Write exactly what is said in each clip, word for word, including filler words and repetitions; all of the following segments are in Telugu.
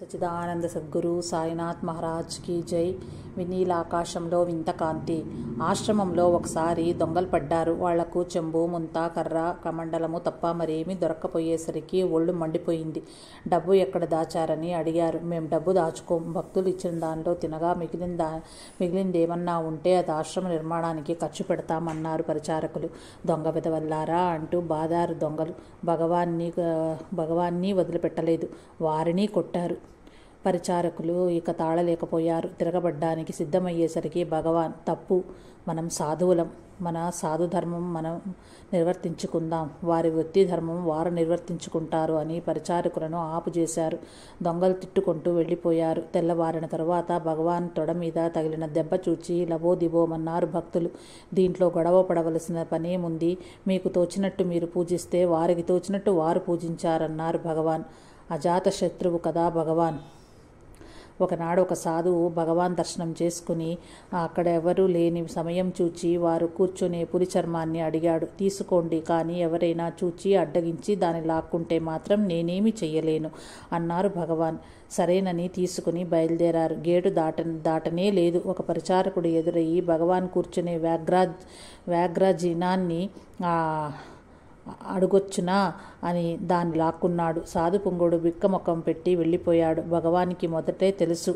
సచిదానంద సద్గురు సాయినాథ్ మహారాజ్ కి జై. వినీలాకాశంలో వింత కాంతి. ఆశ్రమంలో ఒకసారి దొంగలు పడ్డారు. వాళ్లకు చెంబు, ముంత, కర్ర, కమండలము తప్ప మరేమీ దొరక్కపోయేసరికి ఒళ్ళు మండిపోయింది. డబ్బు ఎక్కడ దాచారని అడిగారు. మేం డబ్బు దాచుకోం, భక్తులు ఇచ్చిన దానిలో తినగా మిగిలిన దా మిగిలిందేమన్నా ఉంటే అది ఆశ్రమ నిర్మాణానికి ఖర్చు పెడతామన్నారు పరిచారకులు. దొంగ విధవల్లారా అంటూ బాదారు దొంగలు. భగవాన్ని భగవాన్ని వదిలిపెట్టలేదు, వారిని కొట్టారు. పరిచారకులు ఇక తాళలేకపోయారు. తిరగబడ్డానికి సిద్ధమయ్యేసరికి భగవాన్, తప్పు, మనం సాధువులం, మన సాధు ధర్మం మనం నిర్వర్తించుకుందాం, వారి వృత్తి ధర్మం వారు నిర్వర్తించుకుంటారు అని పరిచారకులను ఆపు చేశారు. దొంగలు తిట్టుకుంటూ వెళ్ళిపోయారు. తెల్లవారిన తరువాత భగవాన్ తొడ మీద తగిలిన దెబ్బ చూచి లబోదిబోమన్నారు భక్తులు. దీంట్లో గొడవ పడవలసిన పనేముంది, మీకు తోచినట్టు మీరు పూజిస్తే వారికి తోచినట్టు వారు పూజించారన్నారు భగవాన్. అజాత శత్రువు కదా భగవాన్. ఒకనాడు ఒక సాధువు భగవాన్ దర్శనం చేసుకుని అక్కడ ఎవరూ లేని సమయం చూచి వారు కూర్చునే పులి చర్మాన్ని అడిగాడు. తీసుకోండి, కానీ ఎవరైనా చూచి అడ్డగించి దాన్ని లాక్కుంటే మాత్రం నేనేమి చెయ్యలేను అన్నారు భగవాన్. సరేనని తీసుకుని బయలుదేరారు. గేటు దాట దాటనే లేదు. ఒక పరిచారకుడు ఎదురయ్యి భగవాన్ కూర్చునే వ్యాఘ్రా వ్యాఘ్రజినాన్ని ఆ అడుగొచ్చునా అని దాన్ని లాక్కున్నాడు. సాధు పుంగుడు బిక్కమొక్కం పెట్టి వెళ్ళిపోయాడు. భగవానికి మొదటే తెలుసు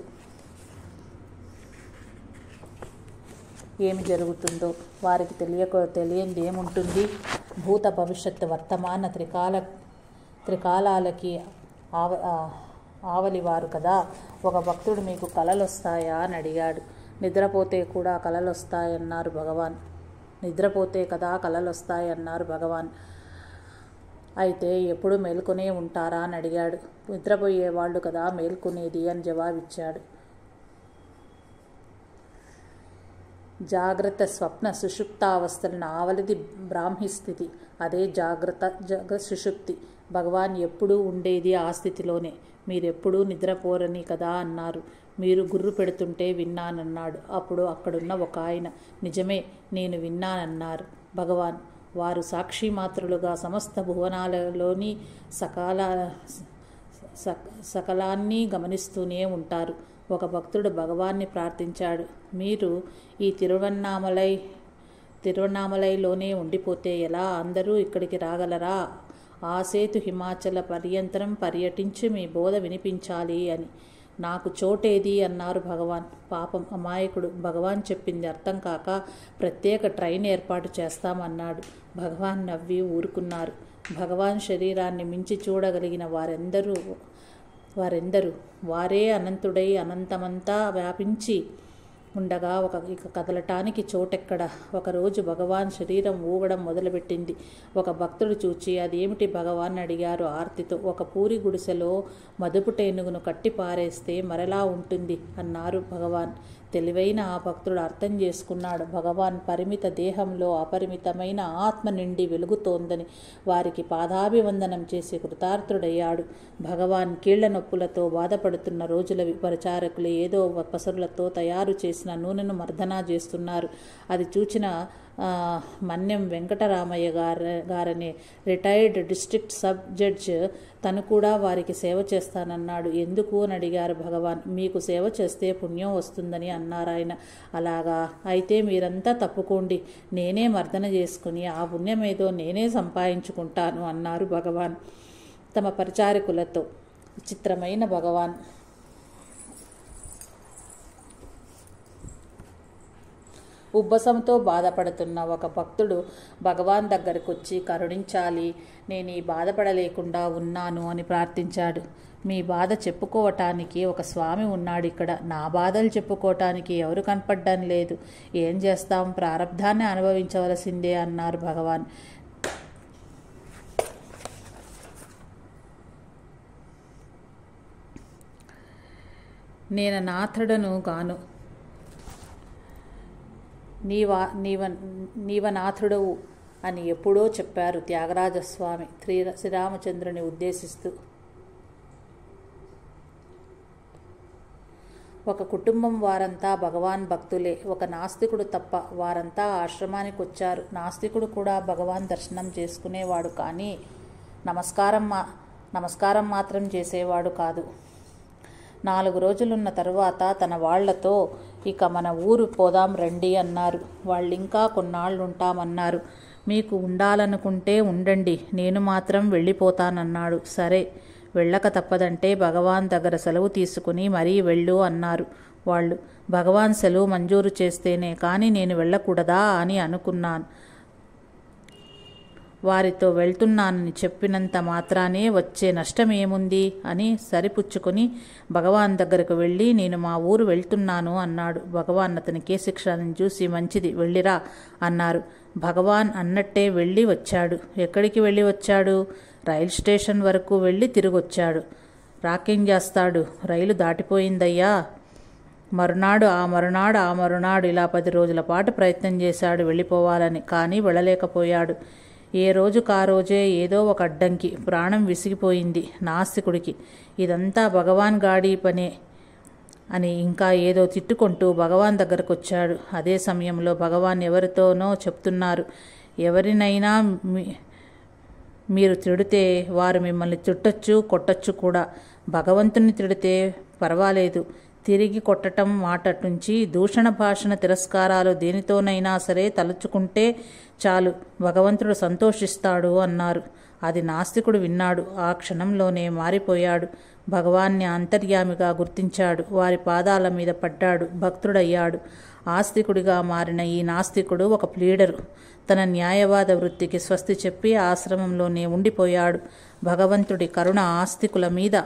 ఏమి జరుగుతుందో. వారికి తెలియక తెలియంది ఏముంటుంది? భూత భవిష్యత్ వర్తమాన త్రికాల త్రికాలాలకి ఆవ ఆవలివారు కదా. ఒక భక్తుడు మీకు కలలు వస్తాయా అని అడిగాడు. నిద్రపోతే కూడా కలలు వస్తాయన్నారు భగవాన్. నిద్రపోతే కదా కలలు వస్తాయన్నారు భగవాన్. అయితే ఎప్పుడు మేల్కొనే ఉంటారా అని అడిగాడు. నిద్రపోయేవాళ్ళు కదా మేల్కొనేది అని జవాబిచ్చాడు. జాగ్రత్త స్వప్న సుషుప్తావస్థలను ఆవలిది బ్రాహ్మీ స్థితి. అదే జాగ్రత్త జగ సుషుప్తి. భగవాన్ ఎప్పుడూ ఉండేది ఆ స్థితిలోనే. మీరెప్పుడూ నిద్రపోరని కదా అన్నారు. మీరు గుర్రు పెడుతుంటే విన్నానన్నాడు. అప్పుడు అక్కడున్న ఒక ఆయన, నిజమే, నేను విన్నానన్నారు భగవాన్. వారు సాక్షి మాత్రులుగా సమస్త భువనాలలోని సకాల సకలాన్ని గమనిస్తూనే ఉంటారు. ఒక భక్తుడు భగవాన్ని ప్రార్థించాడు, మీరు ఈ తిరువన్నామలై తిరువన్నామలైలోనే ఉండిపోతే ఎలా? అందరూ ఇక్కడికి రాగలరా? ఆసేతు హిమాచల పర్యంతరం పర్యటించి మీ బోధ వినిపించాలి అని. నాకు చోటేది అన్నారు భగవాన్. పాపం అమాయకుడు. భగవాన్ చెప్పింది అర్థం కాక ప్రత్యేక ట్రైన్ ఏర్పాటు చేస్తామన్నాడు. భగవాన్ నవ్వి ఊరుకున్నారు. భగవాన్ శరీరాన్ని మించి చూడగలిగిన వారెందరూ వారెందరూ వారే అనంతుడై అనంతమంతా వ్యాపించి ఉండగా ఒక ఇక కదలటానికి చోటెక్కడ? ఒకరోజు భగవాన్ శరీరం ఊగడం మొదలుపెట్టింది. ఒక భక్తుడు చూచి అదేమిటి భగవాన్ అడిగారు ఆర్తితో. ఒక పూరి గుడిసెలో మదుపు టేనుగును కట్టి పారేస్తే మరలా ఉంటుంది అన్నారు భగవాన్. తెలివైన ఆ భక్తుడు అర్థం చేసుకున్నాడు భగవాన్ పరిమిత దేహంలో అపరిమితమైన ఆత్మ నిండి వెలుగుతోందని. వారికి పాదాభివందనం చేసి కృతార్థుడయ్యాడు. భగవాన్ కీళ్ల నొప్పులతో బాధపడుతున్న రోజులవి. పరిచారకులు ఏదో పసరులతో తయారు చేసిన నూనెను మర్దనా చేస్తున్నారు. అది చూచిన మన్యం వెంకటరామయ్య గారు గారనే రిటైర్డ్ డిస్ట్రిక్ట్ సబ్ జడ్జ్ తను కూడా వారికి సేవ చేస్తానన్నాడు. ఎందుకు అని అడిగారు భగవాన్. మీకు సేవ చేస్తే పుణ్యం వస్తుందని అన్నారాయన. అలాగా, అయితే మీరంతా తప్పుకోండి, నేనే మర్దన చేసుకుని ఆ పుణ్యమేదో నేనే సంపాదించుకుంటాను అన్నారు భగవాన్ తమ పరిచారకులతో. విచిత్రమైన భగవాన్. ఉబ్బసంతో బాధపడుతున్న ఒక భక్తుడు భగవాన్ దగ్గరకు వచ్చి, కరుణించాలి, నేను ఈ బాధపడలేకుండా ఉన్నాను అని ప్రార్థించాడు. మీ బాధ చెప్పుకోవటానికి ఒక స్వామి ఉన్నాడు ఇక్కడ. నా బాధలు చెప్పుకోవటానికి ఎవరు కనపడ్డం లేదు. ఏం చేస్తాం, ప్రారబ్ధాన్ని అనుభవించవలసిందే అన్నారు భగవాన్. నేను నాథుడను గాను, నీవా నీవ నీవనాథుడవు అని ఎప్పుడో చెప్పారు త్యాగరాజస్వామి శ్రీ శ్రీరామచంద్రుని ఉద్దేశిస్తూ. ఒక కుటుంబం వారంతా భగవాన్ భక్తులే, ఒక నాస్తికుడు తప్ప. వారంతా ఆశ్రమానికి వచ్చారు. నాస్తికుడు కూడా భగవాన్ దర్శనం చేసుకునేవాడు, కానీ నమస్కారం మా నమస్కారం మాత్రం చేసేవాడు కాదు. నాలుగు రోజులున్న తరువాత తన వాళ్లతో ఇక మన ఊరు పోదాం రండి అన్నారు. వాళ్ళింకా కొన్నాళ్ళుంటామన్నారు. మీకు ఉండాలనుకుంటే ఉండండి, నేను మాత్రం వెళ్ళిపోతానన్నాడు. సరే, వెళ్ళక తప్పదంటే భగవాన్ దగ్గర సెలవు తీసుకుని మరీ వెళ్ళు అన్నారు వాళ్ళు. భగవాన్ సెలవు మంజూరు చేస్తేనే కానీ నేను వెళ్ళకూడదా అని అనుకున్నాను. వారితో వెళ్తున్నానని చెప్పినంత మాత్రానే వచ్చే నష్టం ఏముంది అని సరిపుచ్చుకొని భగవాన్ దగ్గరకు వెళ్ళి నేను మా ఊరు వెళ్తున్నాను అన్నాడు. భగవాన్ అతని కేశిక్షణను చూసి మంచిది, వెళ్ళిరా అన్నారు. భగవాన్ అన్నట్టే వెళ్ళి వచ్చాడు. ఎక్కడికి వెళ్ళి వచ్చాడు? రైలు స్టేషన్ వరకు వెళ్ళి తిరిగొచ్చాడు. రాకేం చేస్తాడు, రైలు దాటిపోయిందయ్యా. మరునాడు ఆ మరునాడు ఆ మరునాడు ఇలా పది రోజుల పాటు ప్రయత్నం చేశాడు వెళ్ళిపోవాలని. కానీ వెళ్ళలేకపోయాడు. ఏ రోజుకా రోజే ఏదో ఒక అడ్డంకి. ప్రాణం విసిగిపోయింది నాస్తికుడికి. ఇదంతా భగవాన్ గాడి పనే అని ఇంకా ఏదో తిట్టుకుంటూ భగవాన్ దగ్గరకు వచ్చాడు. అదే సమయంలో భగవాన్ ఎవరితోనో చెప్తున్నారు. ఎవరినైనా మీరు తిడితే వారు మిమ్మల్ని తిట్టొచ్చు, కొట్టొచ్చు కూడా. భగవంతుని తిడితే పర్వాలేదు, తిరిగి కొట్టడం మాట నుంచి దూషణ భాషణ తిరస్కారాలు దేనితోనైనా సరే తలుచుకుంటే చాలు, భగవంతుడు సంతోషిస్తాడు అన్నారు. అది నాస్తికుడు విన్నాడు. ఆ క్షణంలోనే మారిపోయాడు. భగవాన్ని అంతర్యామిగా గుర్తించాడు. వారి పాదాల మీద పడ్డాడు. భక్తుడయ్యాడు. ఆస్తికుడిగా మారిన ఈ నాస్తికుడు ఒక ప్లీడరు. తన న్యాయవాద వృత్తికి స్వస్తి చెప్పి ఆశ్రమంలోనే ఉండిపోయాడు. భగవంతుడి కరుణ ఆస్తికుల మీద,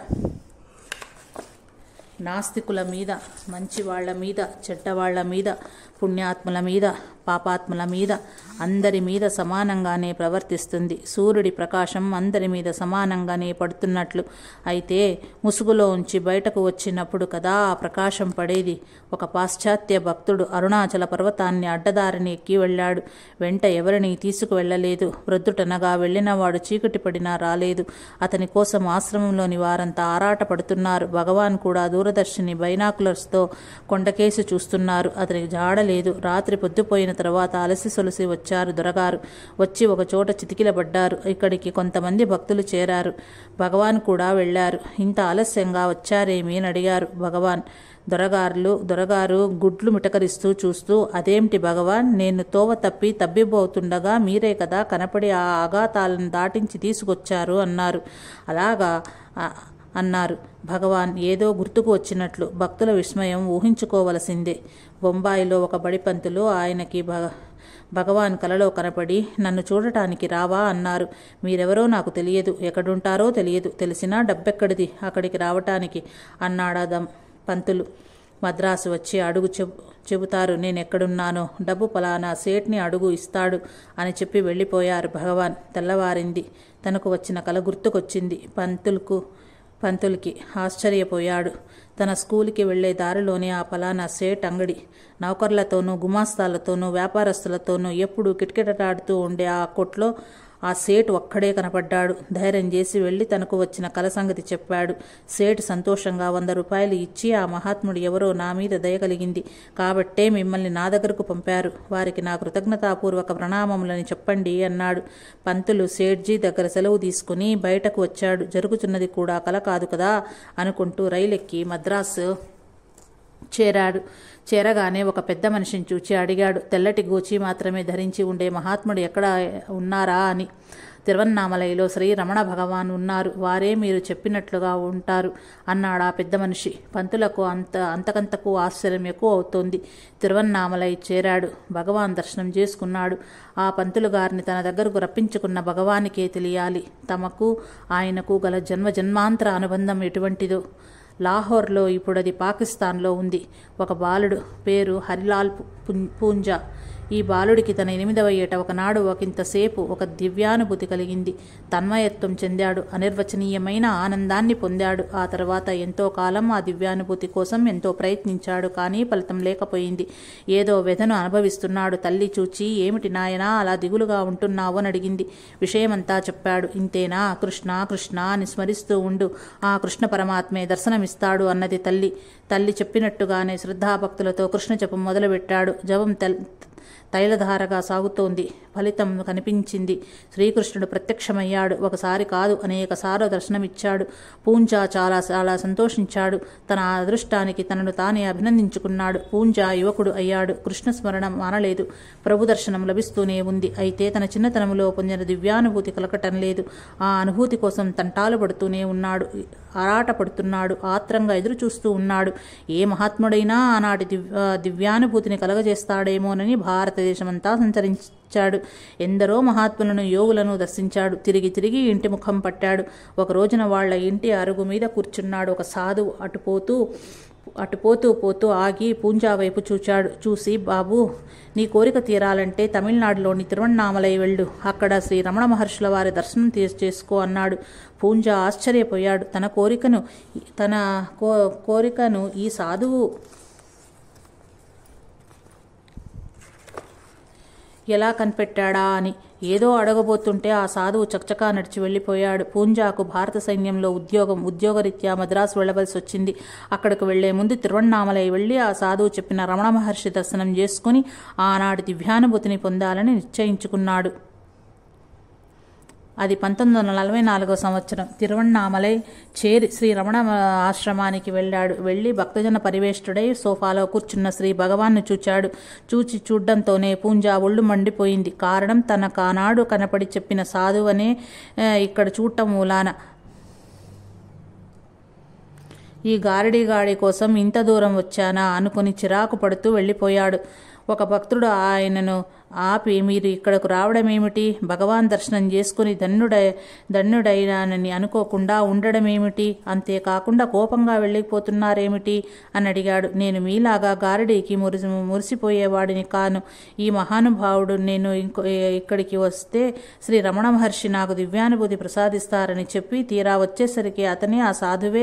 నాస్తికుల మీద, మంచివాళ్ల మీద, చెడ్డవాళ్ల మీద, పుణ్యాత్ముల మీద, పాపాత్ముల మీద, అందరి మీద సమానంగానే ప్రవర్తిస్తుంది. సూర్యుడి ప్రకాశం అందరి మీద సమానంగానే పడుతున్నట్లు. అయితే ముసుగులోంచి బయటకు వచ్చినప్పుడు కదా ఆ ప్రకాశం పడేది. ఒక పాశ్చాత్య భక్తుడు అరుణాచల పర్వతాన్ని అడ్డదారిని ఎక్కి వెళ్ళాడు. వెంట ఎవరిని తీసుకువెళ్లలేదు. ప్రొద్దుటనగా వెళ్ళినవాడు చీకటి పడినా రాలేదు. అతని కోసం ఆశ్రమంలోని వారంతా ఆరాటపడుతున్నారు. భగవాన్ కూడా దూరదర్శిని బైనాకులర్స్తో కొండకేసి చూస్తున్నారు. అతనికి జాడలేదు. రాత్రి పొద్దుపోయిన తర్వాత అలసి సొలసి వచ్చారు దొరగారు. వచ్చి ఒక చోట చితికిలబడ్డారు. ఇక్కడికి కొంతమంది భక్తులు చేరారు. భగవాన్ కూడా వెళ్లారు. ఇంత ఆలస్యంగా వచ్చారేమి అని అడిగారు భగవాన్. దొరగారులు దొరగారు గుడ్లు మిటకరిస్తూ చూస్తూ, అదేమిటి భగవాన్, నేను తోవ తప్పి తబ్బిబోతుండగా మీరే కదా కనపడి ఆ అఘాతాలను దాటించి తీసుకొచ్చారు అన్నారు. అలాగా అన్నారు భగవాన్ ఏదో గుర్తుకు వచ్చినట్లు. భక్తుల విస్మయం ఊహించుకోవలసిందే. బొంబాయిలో ఒక బడిపంతులు ఆయనకి భగ భగవాన్ కలలో కనపడి నన్ను చూడటానికి రావా అన్నారు. మీరెవరో నాకు తెలియదు, ఎక్కడుంటారో తెలియదు, తెలిసినా డబ్బెక్కడిది అక్కడికి రావటానికి అన్నాడా పంతులు. మద్రాసు వచ్చి అడుగు చెబు చెబుతారు నేనెక్కడున్నానో. డబ్బు పలానా సేట్ని అడుగు ఇస్తాడు అని చెప్పి వెళ్ళిపోయారు భగవాన్. తెల్లవారింది. తనకు వచ్చిన కల గుర్తుకొచ్చింది పంతులకు పంతులకి. ఆశ్చర్యపోయాడు. తన స్కూలుకి వెళ్లే దారిలోనే ఆ పలానా సేట్ అంగడి. నౌకర్లతోనూ గుమాస్తాలతోనూ వ్యాపారస్తులతోనూ ఎప్పుడూ కిటకిటలాడుతూ ఉండే ఆ కొట్లో ఆ సేటు ఒక్కడే కనపడ్డాడు. ధైర్యం చేసి వెళ్ళి తనకు వచ్చిన కల సంగతి చెప్పాడు. సేటు సంతోషంగా వంద రూపాయలు ఇచ్చి, ఆ మహాత్ముడు ఎవరో నా మీద దయ కలిగింది కాబట్టే మిమ్మల్ని నా దగ్గరకు పంపారు. వారికి నా కృతజ్ఞతాపూర్వక ప్రణామములని చెప్పండి అన్నాడు. పంతులు సేట్జీ దగ్గర సెలవు తీసుకుని బయటకు వచ్చాడు. జరుగుతున్నది కూడా కల కాదు కదా అనుకుంటూ రైలెక్కి మద్రాసు చేరాడు. చేరగానే ఒక పెద్ద మనిషిని చూచి అడిగాడు. తెల్లటి గోచి మాత్రమే ధరించి ఉండే మహాత్ముడు ఎక్కడ ఉన్నారా అని. తిరువన్నామలైలో శ్రీ రమణ భగవాన్ ఉన్నారు, వారే మీరు చెప్పినట్లుగా ఉంటారు అన్నాడు ఆ పెద్ద మనిషి. పంతులకు అంత అంతకంతకు ఆశ్చర్యం ఎక్కువ అవుతోంది. తిరువన్నామలై చేరాడు. భగవాన్ దర్శనం చేసుకున్నాడు. ఆ పంతులు గారిని తన దగ్గరకు రప్పించుకున్న భగవానికే తెలియాలి తమకు ఆయనకు గల జన్మ జన్మాంతర అనుబంధం ఎటువంటిదో. లాహోర్లో ఇప్పుడది పాకిస్తాన్లో ఉంది. ఒక బాలుడు పేరు హరిలాల్ పూంజా. ఈ బాలుడికి తన ఎనిమిదవ ఏట ఒకనాడు ఒకంతసేపు ఒక దివ్యానుభూతి కలిగింది. తన్మయత్వం చెందాడు. అనిర్వచనీయమైన ఆనందాన్ని పొందాడు. ఆ తర్వాత ఎంతో కాలం ఆ దివ్యానుభూతి కోసం ఎంతో ప్రయత్నించాడు. కానీ ఫలితం లేకపోయింది. ఏదో వ్యధను అనుభవిస్తున్నాడు. తల్లి చూచి, ఏమిటి నాయనా అలా దిగులుగా ఉంటున్నావు అని అడిగింది. విషయమంతా చెప్పాడు. ఇంతేనా? కృష్ణ కృష్ణ అని స్మరిస్తూ ఉండు, ఆ కృష్ణ పరమాత్మే దర్శనమిస్తాడు అన్నది తల్లి. తల్లి చెప్పినట్టుగానే శ్రద్ధాభక్తులతో కృష్ణ జపం మొదలుపెట్టాడు. జపం తెల్ తైలధారగా సాగుతోంది. ఫలితం కనిపించింది. శ్రీకృష్ణుడు ప్రత్యక్షమయ్యాడు. ఒకసారి కాదు, అనేకసార్లు దర్శనమిచ్చాడు. పూంజా చాలా చాలా సంతోషించాడు. తన అదృష్టానికి తనను తానే అభినందించుకున్నాడు. పూంజా యువకుడు అయ్యాడు. కృష్ణస్మరణ మానలేదు. ప్రభు దర్శనం లభిస్తూనే ఉంది. అయితే తన చిన్నతనంలో పొందిన దివ్యానుభూతి కలగటం లేదు. ఆ అనుభూతి కోసం తంటాలు పడుతూనే ఉన్నాడు. ఆరాట పడుతున్నాడు. ఆత్రంగా ఎదురు చూస్తూ ఉన్నాడు. ఏ మహాత్ముడైనా ఆనాటి దివ్య దివ్యానుభూతిని కలగజేస్తాడేమోనని భారతదేశమంతా సంచరించాడు. ఎందరో మహాత్ములను, యోగులను దర్శించాడు. తిరిగి తిరిగి ఇంటి ముఖం పట్టాడు. ఒక రోజున వాళ్ల ఇంటి అరుగు మీద కూర్చున్నాడు. ఒక సాధువు అటుపోతూ అటుపోతూ పోతూ ఆగి పూంజా వైపు చూచాడు. చూసి, బాబూ, నీ కోరిక తీరాలంటే తమిళనాడులోని తిరువణ్ణామలై వెళ్ళు. అక్కడ శ్రీ రమణ మహర్షుల వారి దర్శనం చేసుకో అన్నాడు. పూంజా ఆశ్చర్యపోయాడు. తన కోరికను తన కో కోరికను ఈ సాధువు ఎలా కనిపెట్టాడా అని. ఏదో అడగబోతుంటే ఆ సాధువు చకచకా నడిచి వెళ్ళిపోయాడు. పూంజాకు భారత సైన్యంలో ఉద్యోగం ఉద్యోగరీత్యా మద్రాసు వెళ్లవలసి వచ్చింది. అక్కడికి వెళ్లే ముందు తిరువణ్ణామలై వెళ్లి ఆ సాధువు చెప్పిన రమణ మహర్షి దర్శనం చేసుకుని ఆనాటి దివ్యానుభూతిని పొందాలని నిశ్చయించుకున్నాడు. అది పంతొమ్మిది వందల నలభై నాలుగవ సంవత్సరం. తిరువణ్ణామలై చేరి శ్రీ రమణ ఆశ్రమానికి వెళ్ళాడు. వెళ్ళి భక్తజన పరివేష్టుడై సోఫాలో కూర్చున్న శ్రీ భగవాన్ను చూచాడు. చూచి చూడ్డంతోనే పూంజా ఒళ్ళు మండిపోయింది. కారణం, తన కానాడు కనపడి చెప్పిన సాధువనే ఇక్కడ చూడటం మూలాన. ఈ గారడీగాడి కోసం ఇంత దూరం వచ్చానా అనుకుని చిరాకు పడుతూ వెళ్ళిపోయాడు. ఒక భక్తుడు ఆయనను ఆపి, మీరు ఇక్కడకు రావడమేమిటి? భగవాన్ దర్శనం చేసుకుని ధన్యుడై ధన్యుడైనానని అనుకోకుండా ఉండడమేమిటి? అంతేకాకుండా కోపంగా వెళ్ళిపోతున్నారేమిటి అని అడిగాడు. నేను మీలాగా గారడీకి మురిసి మురిసిపోయేవాడిని కాను. ఈ మహానుభావుడు నేను ఇంకో ఇక్కడికి వస్తే శ్రీ రమణ మహర్షి నాకు దివ్యానుభూతి ప్రసాదిస్తారని చెప్పి తీరా వచ్చేసరికి అతనే ఆ సాధువే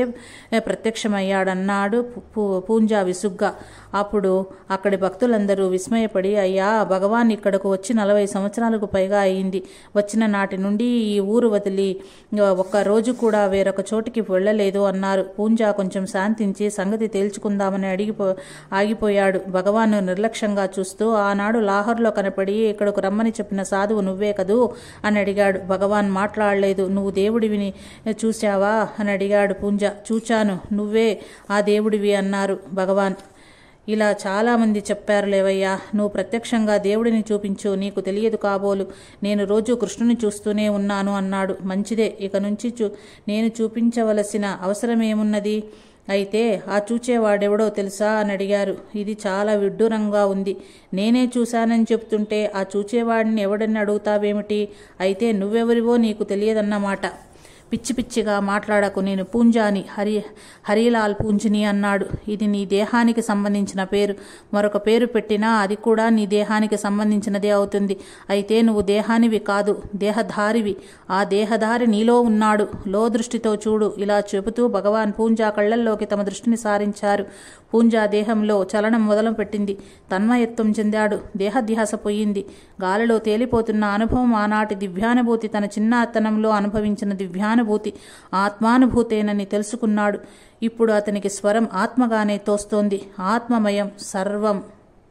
ప్రత్యక్షమయ్యాడన్నాడు పూంజా విసుగ్గా. అప్పుడు అక్కడి భక్తులందరూ విస్మయపడి, అయ్యా, భగవాన్ ఇక్కడకు వచ్చి నలభై సంవత్సరాలకు పైగా అయింది. వచ్చిన నాటి నుండి ఈ ఊరు వదిలి ఒక్క రోజు కూడా వేరొక చోటికి వెళ్ళలేదు అన్నారు. పూంజా కొంచెం శాంతించి సంగతి తేల్చుకుందామని అడిగిపో ఆగిపోయాడు. భగవాన్ను నిర్లక్ష్యంగా చూస్తూ, ఆనాడు లాహోర్లో కనపడి ఇక్కడకు రమ్మని చెప్పిన సాధువు నువ్వే కదూ అని అడిగాడు. భగవాన్ మాట్లాడలేదు. నువ్వు దేవుడివిని చూశావా అని అడిగాడు పూంజా. చూచాను, నువ్వే ఆ దేవుడివి అన్నారు భగవాన్. ఇలా చాలామంది చెప్పారు లేవయ్యా, నువ్వు ప్రత్యక్షంగా దేవుడిని చూపించు, నీకు తెలియదు కాబోలు. నేను రోజు కృష్ణుని చూస్తూనే ఉన్నాను అన్నాడు. మంచిదే, ఇక నుంచి చూ నేను చూపించవలసిన అవసరమేమున్నది? అయితే ఆ చూచేవాడెవడో తెలుసా అని అడిగారు. ఇది చాలా విడ్డూరంగా ఉంది. నేనే చూశానని చెప్తుంటే ఆ చూచేవాడిని ఎవడని అడుగుతావేమిటి? అయితే నువ్వెవరివో నీకు తెలియదన్నమాట. పిచ్చి పిచ్చిగా మాట్లాడకు, నేను పూంజాని, హరి హరిలాల్ పూంజిని అన్నాడు. ఇది నీ దేహానికి సంబంధించిన పేరు. మరొక పేరు పెట్టినా అది కూడా నీ దేహానికి సంబంధించినదే అవుతుంది. అయితే నువ్వు దేహానివి కాదు, దేహధారివి. ఆ దేహధారి నీలో ఉన్నాడు. లో దృష్టితో చూడు. ఇలా చెబుతూ భగవాన్ పూంజా కళ్లల్లోకి తమ దృష్టిని సారించారు. పూంజా దేహంలో చలనం మొదలు పెట్టింది. తన్మయత్వం చెందాడు. దేహధ్యాస పోయింది. గాలిలో తేలిపోతున్న అనుభవం ఆనాటి దివ్యానుభూతి, తన చిన్నతనంలో అనుభవించిన దివ్యానుభూతి ఆత్మానుభూతేనని తెలుసుకున్నాడు. ఇప్పుడు అతనికి స్వరం ఆత్మగానే తోస్తోంది. ఆత్మమయం సర్వం.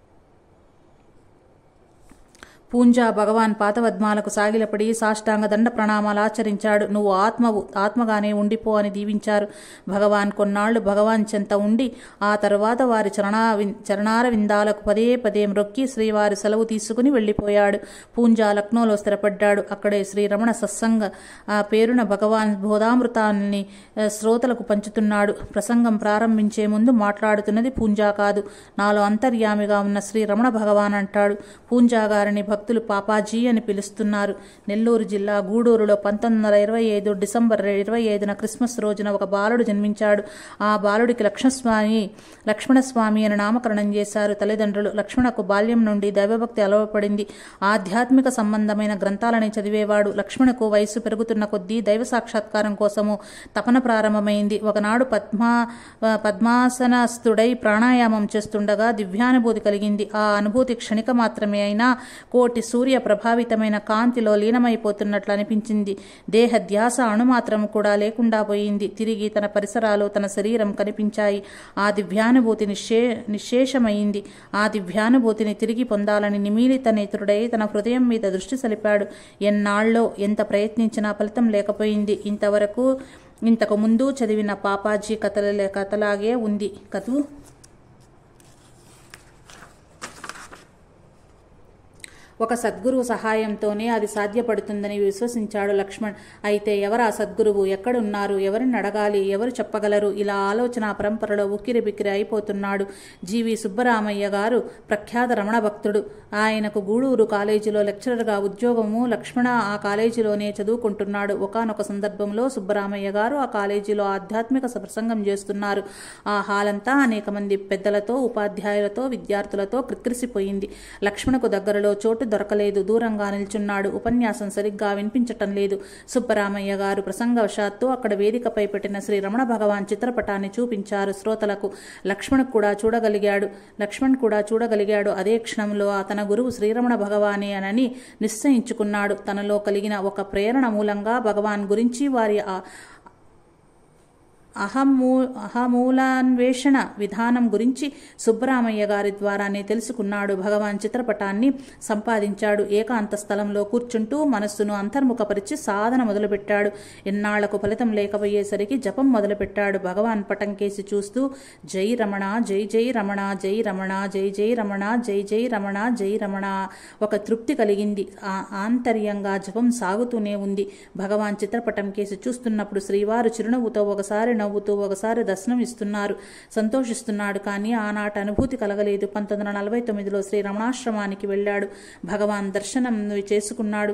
పూంజా భగవాన్ పాతపద్మాలకు సాగిలపడి సాష్టాంగ దండ ప్రణామాలు ఆచరించాడు. నువ్వు ఆత్మవు, ఆత్మగానే ఉండిపో అని దీవించారు. భగవాన్ కొన్నాళ్లు భగవాన్ చెంత ఉండి ఆ తరువాత వారి చరణా చరణార విందాలకు పదే పదే మ్రొక్కి శ్రీవారి సెలవు తీసుకుని వెళ్ళిపోయాడు. పూంజా లక్నోలో స్థిరపడ్డాడు. అక్కడే శ్రీరమణ సత్సంగ ఆ పేరున భగవాన్ బోధామృతాన్ని శ్రోతలకు పంచుతున్నాడు. ప్రసంగం ప్రారంభించే ముందు మాట్లాడుతున్నది పూంజా కాదు, నాలో అంతర్యామిగా ఉన్న శ్రీ రమణ భగవాన్ అంటాడు. పూంజా గారిని భక్తులు పాపాజీ అని పిలుస్తున్నారు. నెల్లూరు జిల్లా గూడూరులో పంతొమ్మిది వందల ఇరవై ఐదు డిసెంబర్ ఇరవై ఐదున క్రిస్మస్ రోజున ఒక బాలుడు జన్మించాడు. ఆ బాలుడికి లక్ష్మణస్వామి లక్ష్మణస్వామి అని నామకరణం చేశారు తల్లిదండ్రులు. లక్ష్మణకు బాల్యం నుండి దైవభక్తి అలవపడింది. ఆధ్యాత్మిక సంబంధమైన గ్రంథాలని చదివేవాడు. లక్ష్మణకు వయసు పెరుగుతున్న కొద్దీ దైవ సాక్షాత్కారం కోసము తపన ప్రారంభమైంది. ఒకనాడు పద్మా పద్మాసనస్థుడై ప్రాణాయామం చేస్తుండగా దివ్యానుభూతి కలిగింది. ఆ అనుభూతి క్షణిక మాత్రమే అయినా కోటి కోటి సూర్య ప్రభావితమైన కాంతిలో లీనమైపోతున్నట్లు అనిపించింది. దేహ ధ్యాస అణుమాత్రం కూడా లేకుండా పోయింది. తిరిగి తన పరిసరాలు, తన శరీరం కనిపించాయి. ఆ దివ్యానుభూతి నిశ్శే నిశ్శేషమైంది. ఆ దివ్యానుభూతిని తిరిగి పొందాలని నిమీలిత నేత్రుడై తన హృదయం మీద దృష్టి సలిపాడు. ఎన్నాళ్ళో ఎంత ప్రయత్నించినా ఫలితం లేకపోయింది. ఇంతవరకు ఇంతకు ముందు చదివిన పాపాజీ కథల కథలాగే ఉంది కదూ. ఒక సద్గురువు సహాయంతోనే అది సాధ్యపడుతుందని విశ్వసించాడు లక్ష్మణ్. అయితే ఎవరా సద్గురువు? ఎక్కడున్నారు? ఎవరిని అడగాలి? ఎవరు చెప్పగలరు? ఇలా ఆలోచన పరంపరలో ఉక్కిరి బిక్కిరి అయిపోతున్నాడు. జీవి సుబ్బరామయ్య గారు ప్రఖ్యాత రమణ భక్తుడు. ఆయనకు గూడూరు కాలేజీలో లెక్చరర్గా ఉద్యోగము. లక్ష్మణ ఆ కాలేజీలోనే చదువుకుంటున్నాడు. ఒకానొక సందర్భంలో సుబ్బరామయ్య గారు ఆ కాలేజీలో ఆధ్యాత్మిక ప్రసంగం చేస్తున్నారు. ఆ హాలంతా అనేక మంది పెద్దలతో, ఉపాధ్యాయులతో, విద్యార్థులతో క్రిక్కిరిసిపోయింది. లక్ష్మణకు దగ్గరలో చోటు దొరకలేదు. దూరంగా నిల్చున్నాడు. ఉపన్యాసం సరిగ్గా వినిపించటం లేదు. సుబ్బరామయ్య గారు ప్రసంగవశాత్తు అక్కడ వేదికపై పెట్టిన శ్రీ రమణ భగవాన్ చిత్రపటాన్ని చూపించారు శ్రోతలకు. లక్ష్మణ్ కూడా చూడగలిగాడు లక్ష్మణ్ కూడా చూడగలిగాడు అదే క్షణంలో తన గురువు శ్రీరమణ భగవానే అనని నిశ్చయించుకున్నాడు. తనలో కలిగిన ఒక ప్రేరణ మూలంగా భగవాన్ గురించి, వారి అహమూ అహమూలాన్వేషణ విధానం గురించి సుబ్బరామయ్య గారి ద్వారానే తెలుసుకున్నాడు. భగవాన్ చిత్రపటాన్ని సంపాదించాడు. ఏకాంత స్థలంలో కూర్చుంటూ మనస్సును అంతర్ముఖపరిచి సాధన మొదలుపెట్టాడు. ఎన్నాళ్లకు ఫలితం లేకపోయేసరికి జపం మొదలుపెట్టాడు. భగవాన్ పటం కేసి చూస్తూ జై రమణ, జై జై రమణ, జై రమణ, జై జై రమణ, జై జై రమణ, జై రమణ. ఒక తృప్తి కలిగింది. ఆ ఆంతర్యంగా జపం సాగుతూనే ఉంది. భగవాన్ చిత్రపటం కేసి చూస్తున్నప్పుడు శ్రీవారు చిరునవ్వుతో ఒకసారి నవ్వుతూ ఒకసారి దర్శనం ఇస్తున్నారు. సంతోషిస్తున్నాడు. కానీ ఆనాటి అనుభూతి కలగలేదు. పంతొమ్మిది వందల నలభై తొమ్మిదిలో శ్రీ రమణాశ్రమానికి వెళ్ళాడు. భగవాన్ దర్శనం చేసుకున్నాడు.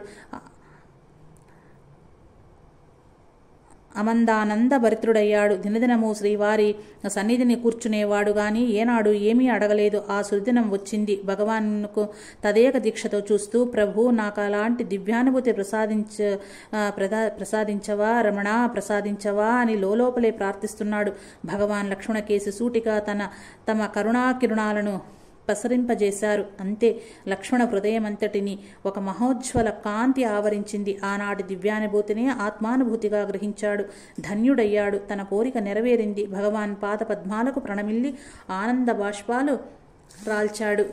అమందానంద భరితుడయ్యాడు. దినదినము శ్రీవారి సన్నిధిని కూర్చునేవాడు గాని ఏనాడు ఏమీ అడగలేదు. ఆ సుదినం వచ్చింది. భగవాన్కు తదేక దీక్షతో చూస్తూ ప్రభు నాకు అలాంటి దివ్యానుభూతి ప్రసాదించ ప్రదా ప్రసాదించవా రమణ, ప్రసాదించవా అని లోలోపలే ప్రార్థిస్తున్నాడు. భగవాన్ లక్ష్మణ కేసి సూటిగా తన తమ కరుణాకిరణాలను ప్రసరింపజేశారు. అంతే, లక్ష్మణ హృదయమంతటిని ఒక మహోజ్వల కాంతి ఆవరించింది. ఆనాటి దివ్యానుభూతిని ఆత్మానుభూతిగా గ్రహించాడు. ధన్యుడయ్యాడు. తన కోరిక నెరవేరింది. భగవాన్ పాద పద్మాలకు ప్రణమిల్లి ఆనంద బాష్పాలు రాల్చాడు.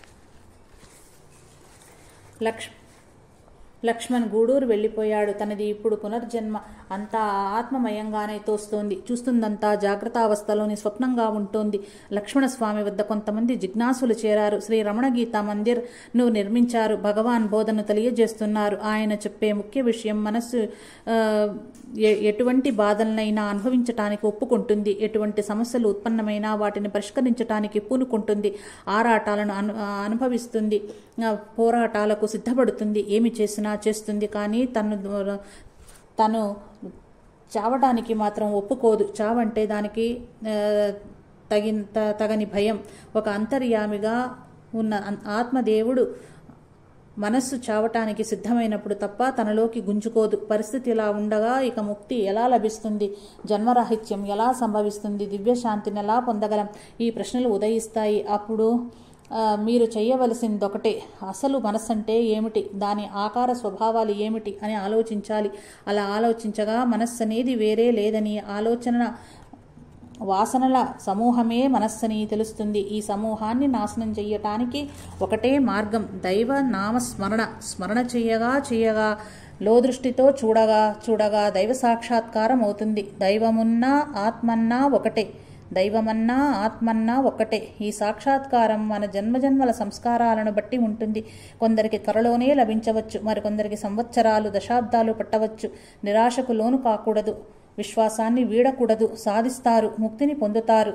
లక్ష్మ లక్ష్మణ్ గూడూరు వెళ్ళిపోయాడు. తనది ఇప్పుడు పునర్జన్మ. అంతా ఆత్మమయంగానే తోస్తోంది. చూస్తుందంతా జాగ్రత్తావస్థలోని స్వప్నంగా ఉంటోంది. లక్ష్మణస్వామి వద్ద కొంతమంది జిజ్ఞాసులు చేరారు. శ్రీ రమణ గీతా మందిర్ ను నిర్మించారు. భగవాన్ బోధను తెలియజేస్తున్నారు. ఆయన చెప్పే ముఖ్య విషయం మనస్సు ఎటువంటి బాధలనైనా అనుభవించటానికి ఒప్పుకుంటుంది. ఎటువంటి సమస్యలు ఉత్పన్నమైనా వాటిని పరిష్కరించడానికి పూనుకుంటుంది. ఆరాటాలను అను అనుభవిస్తుంది. పోరాటాలకు సిద్ధపడుతుంది. ఏమి చేసినా చేస్తుంది. కానీ తను తను చావడానికి మాత్రం ఒప్పుకోదు. చావంటే దానికి తగిన తగని భయం. ఒక అంతర్యామిగా ఉన్న ఆత్మదేవుడు మనస్సు చావటానికి సిద్ధమైనప్పుడు తప్ప తనలోకి గుంజుకోదు. పరిస్థితి ఇలా ఉండగా ఇక ముక్తి ఎలా లభిస్తుంది? జన్మరాహిత్యం ఎలా సంభవిస్తుంది? దివ్యశాంతిని ఎలా పొందగలం? ఈ ప్రశ్నలు ఉదయిస్తాయి. అప్పుడు మీరు చేయవలసిందొకటే. అసలు మనస్సు అంటే ఏమిటి? దాని ఆకార స్వభావాలు ఏమిటి అని ఆలోచించాలి. అలా ఆలోచించగా మనస్సు అనేది వేరే లేదని, ఆలోచన వాసనల సమూహమే మనస్సని తెలుస్తుంది. ఈ సమూహాన్ని నాశనం చెయ్యటానికి ఒకటే మార్గం, దైవ నామస్మరణ. స్మరణ చెయ్యగా చెయ్యగా లోదృష్టితో చూడగా చూడగా దైవ సాక్షాత్కారం అవుతుంది. దైవమున్నా ఆత్మన్నా ఒకటే. దైవమన్నా ఆత్మన్నా ఒక్కటే. ఈ సాక్షాత్కారం మన జన్మజన్మల సంస్కారాలను బట్టి ఉంటుంది. కొందరికి త్వరలోనే లభించవచ్చు, మరికొందరికి సంవత్సరాలు, దశాబ్దాలు పట్టవచ్చు. నిరాశకు లోను కాకూడదు, విశ్వాసాన్ని వీడకూడదు. సాధిస్తారు, ముక్తిని పొందుతారు.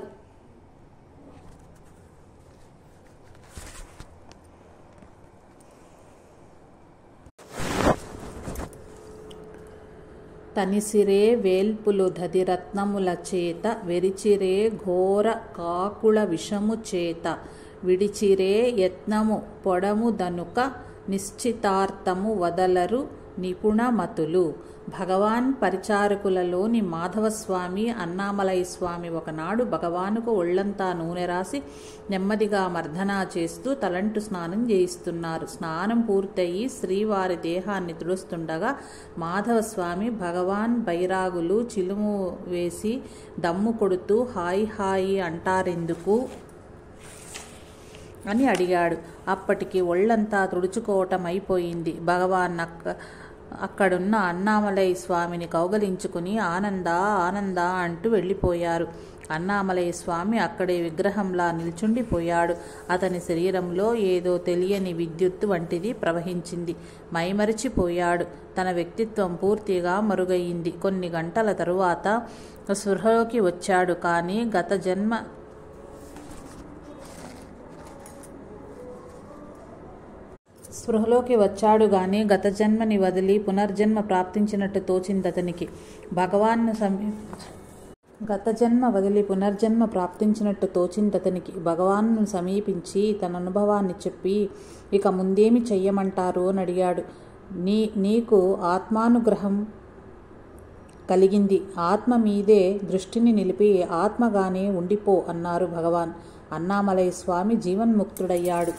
తనిసిరే వేల్పులు దధిరత్నముల చేత, వెరిచిరే ఘోర కాకుల విషము చేత, విడిచిరే యత్నము పొడము దనుక, నిశ్చితార్థము వదలరు నిపుణమతులు. భగవాన్ పరిచారకులలోని మాధవస్వామి, అన్నామలై స్వామి ఒకనాడు భగవానుకు ఒళ్లంతా నూనె రాసి నెమ్మదిగా మర్దనా చేస్తూ తలంటు స్నానం చేయిస్తున్నారు. స్నానం పూర్తయి శ్రీవారి దేహాన్ని తుడుస్తుండగా మాధవస్వామి భగవాన్ బైరాగులు చిలుము వేసి దమ్ము కొడుతూ హాయి హాయి అంటారెందుకు అని అడిగాడు. అప్పటికి ఒళ్లంతా తుడుచుకోవటం అయిపోయింది. భగవాన్ అక్క అక్కడున్న అన్నామలై స్వామిని కౌగలించుకుని ఆనందా ఆనందా అంటూ వెళ్ళిపోయారు. అన్నామలై స్వామి అక్కడే విగ్రహంలా నిల్చుండిపోయాడు. అతని శరీరంలో ఏదో తెలియని విద్యుత్తు వంటిది ప్రవహించింది. మైమరిచిపోయాడు. తన వ్యక్తిత్వం పూర్తిగా మరుగయింది. కొన్ని గంటల తరువాత స్పృహలోకి వచ్చాడు. కానీ గత జన్మ స్పృహలోకి వచ్చాడు గాని గత జన్మని వదిలి పునర్జన్మ ప్రాప్తించినట్టు తోచిందతనికి. భగవాన్ను సమీ గత జన్మ వదిలి పునర్జన్మ ప్రాప్తించినట్టు తోచిందతనికి. భగవాన్ను సమీపించి తన అనుభవాన్ని చెప్పి ఇక ముందేమి చెయ్యమంటారు అని అడిగాడు. నీ నీకు ఆత్మానుగ్రహం కలిగింది. ఆత్మ మీదే దృష్టిని నిలిపి ఆత్మగానే ఉండిపో అన్నారు భగవాన్. అన్నామలై స్వామి జీవన్ముక్తుడయ్యాడు.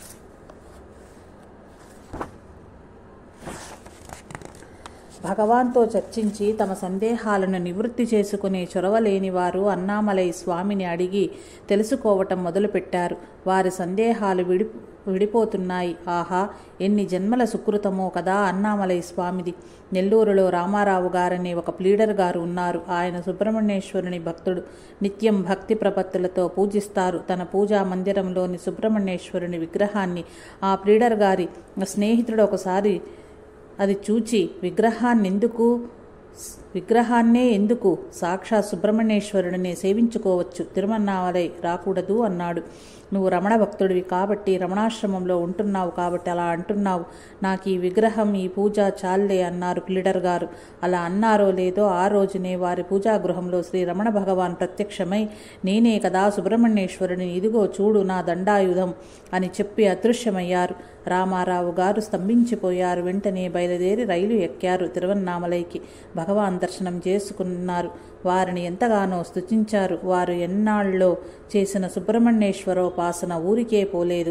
భగవాన్తో చర్చించి తమ సందేహాలను నివృత్తి చేసుకునే చొరవ లేనివారు అన్నామలై స్వామిని అడిగి తెలుసుకోవటం మొదలుపెట్టారు. వారి సందేహాలు విడి విడిపోతున్నాయి. ఆహా, ఎన్ని జన్మల సుకృతమో కదా అన్నామలై స్వామిది. నెల్లూరులో రామారావు గారనే ఒక ప్లీడర్ గారు ఉన్నారు. ఆయన సుబ్రహ్మణ్యేశ్వరుని భక్తుడు. నిత్యం భక్తి ప్రపత్తులతో పూజిస్తారు. తన పూజా మందిరంలోని సుబ్రహ్మణ్యేశ్వరుని విగ్రహాన్ని ఆ ప్లీడర్ గారి స్నేహితుడు ఒకసారి అది చూచి విగ్రహాన్నెందుకు విగ్రహాన్నే ఎందుకు సాక్షాత్ సుబ్రహ్మణ్యేశ్వరుడిని సేవించుకోవచ్చు, తిరుమన్నామలై రాకూడదు అన్నాడు. నువ్వు రమణ భక్తుడివి కాబట్టి, రమణాశ్రమంలో ఉంటున్నావు కాబట్టి అలా అంటున్నావు. నాకు ఈ విగ్రహం ఈ పూజ చాలే అన్నారు ప్లీడర్ గారు. అలా అన్నారో లేదో ఆ రోజునే వారి పూజాగృహంలో శ్రీ రమణ భగవాన్ ప్రత్యక్షమై నేనే కదా సుబ్రహ్మణ్యేశ్వరుని, ఇదిగో చూడు నా దండాయుధం అని చెప్పి అదృశ్యమయ్యారు. రామారావు గారు స్తంభించిపోయారు. వెంటనే బయలుదేరి రైలు ఎక్కారు. తిరువన్నామలైకి భగవాన్ దర్శనం చేసుకున్నారు. వారిని ఎంతగానో స్తుతించారు. వారు ఎన్నాళ్ళలో చేసిన సుబ్రహ్మణ్యేశ్వరోపాసన ఊరికే పోలేదు.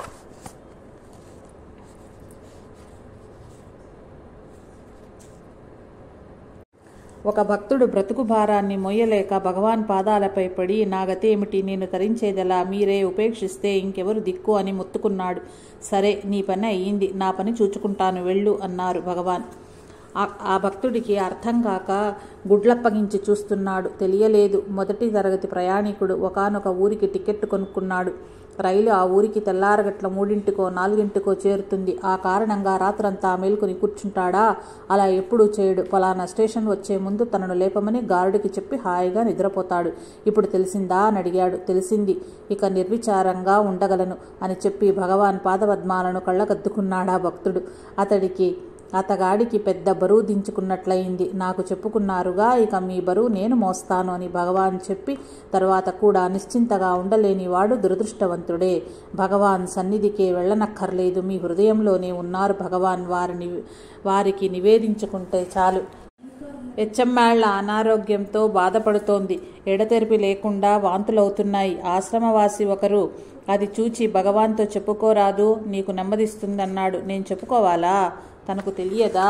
ఒక భక్తుడు బ్రతుకు భారాన్ని మొయ్యలేక భగవాన్ పాదాలపై పడి నా గతేమిటి, నేను తరించేదెలా, మీరే ఉపేక్షిస్తే ఇంకెవరు దిక్కు అని మొత్తుకున్నాడు. సరే, నీ పని అయ్యింది, నా పని చూచుకుంటాను, వెళ్ళు అన్నారు భగవాన్. ఆ భక్తుడికి అర్థం కాక గుడ్లప్పగించి చూస్తున్నాడు. తెలియలేదు. మొదటి తరగతి ప్రయాణికుడు. ఒకానొక ఊరికి టికెట్ కొనుక్కున్నాడు. రైలు ఆ ఊరికి తెల్లారగట్ల మూడింటికో నాలుగింటికో చేరుతుంది. ఆ కారణంగా రాత్రంతా మేల్కొని కూర్చుంటాడా? అలా ఎప్పుడూ చేయడు. ఫలానా స్టేషన్ వచ్చే ముందు తనను లేపమని గార్డుకి చెప్పి హాయిగా నిద్రపోతాడు. ఇప్పుడు తెలిసిందా అని అడిగాడు. తెలిసింది, ఇక నిర్విచారంగా ఉండగలను అని చెప్పి భగవాన్ పాదపద్మాలను కళ్ళకద్దుకున్నాడా భక్తుడు. అతడికి అతగాడికి పెద్ద బరువు దించుకున్నట్లయింది. నాకు చెప్పుకున్నారుగా, ఇక మీ బరువు నేను మోస్తాను అని భగవాన్ చెప్పి తర్వాత కూడా నిశ్చింతగా ఉండలేని వాడు దురదృష్టవంతుడే. భగవాన్ సన్నిధికే వెళ్ళనక్కర్లేదు, మీ హృదయంలోనే ఉన్నారు భగవాన్. వారిని వారికి నివేదించుకుంటే చాలు. హెచ్ఎమ్మాళ్ల అనారోగ్యంతో బాధపడుతోంది. ఎడతెరిపి లేకుండా వాంతులవుతున్నాయి. ఆశ్రమవాసి ఒకరు అది చూచి భగవాన్తో చెప్పుకోరాదు, నీకు నెమ్మదిస్తుందన్నాడు. నేను చెప్పుకోవాలా? తనకు తెలియదా?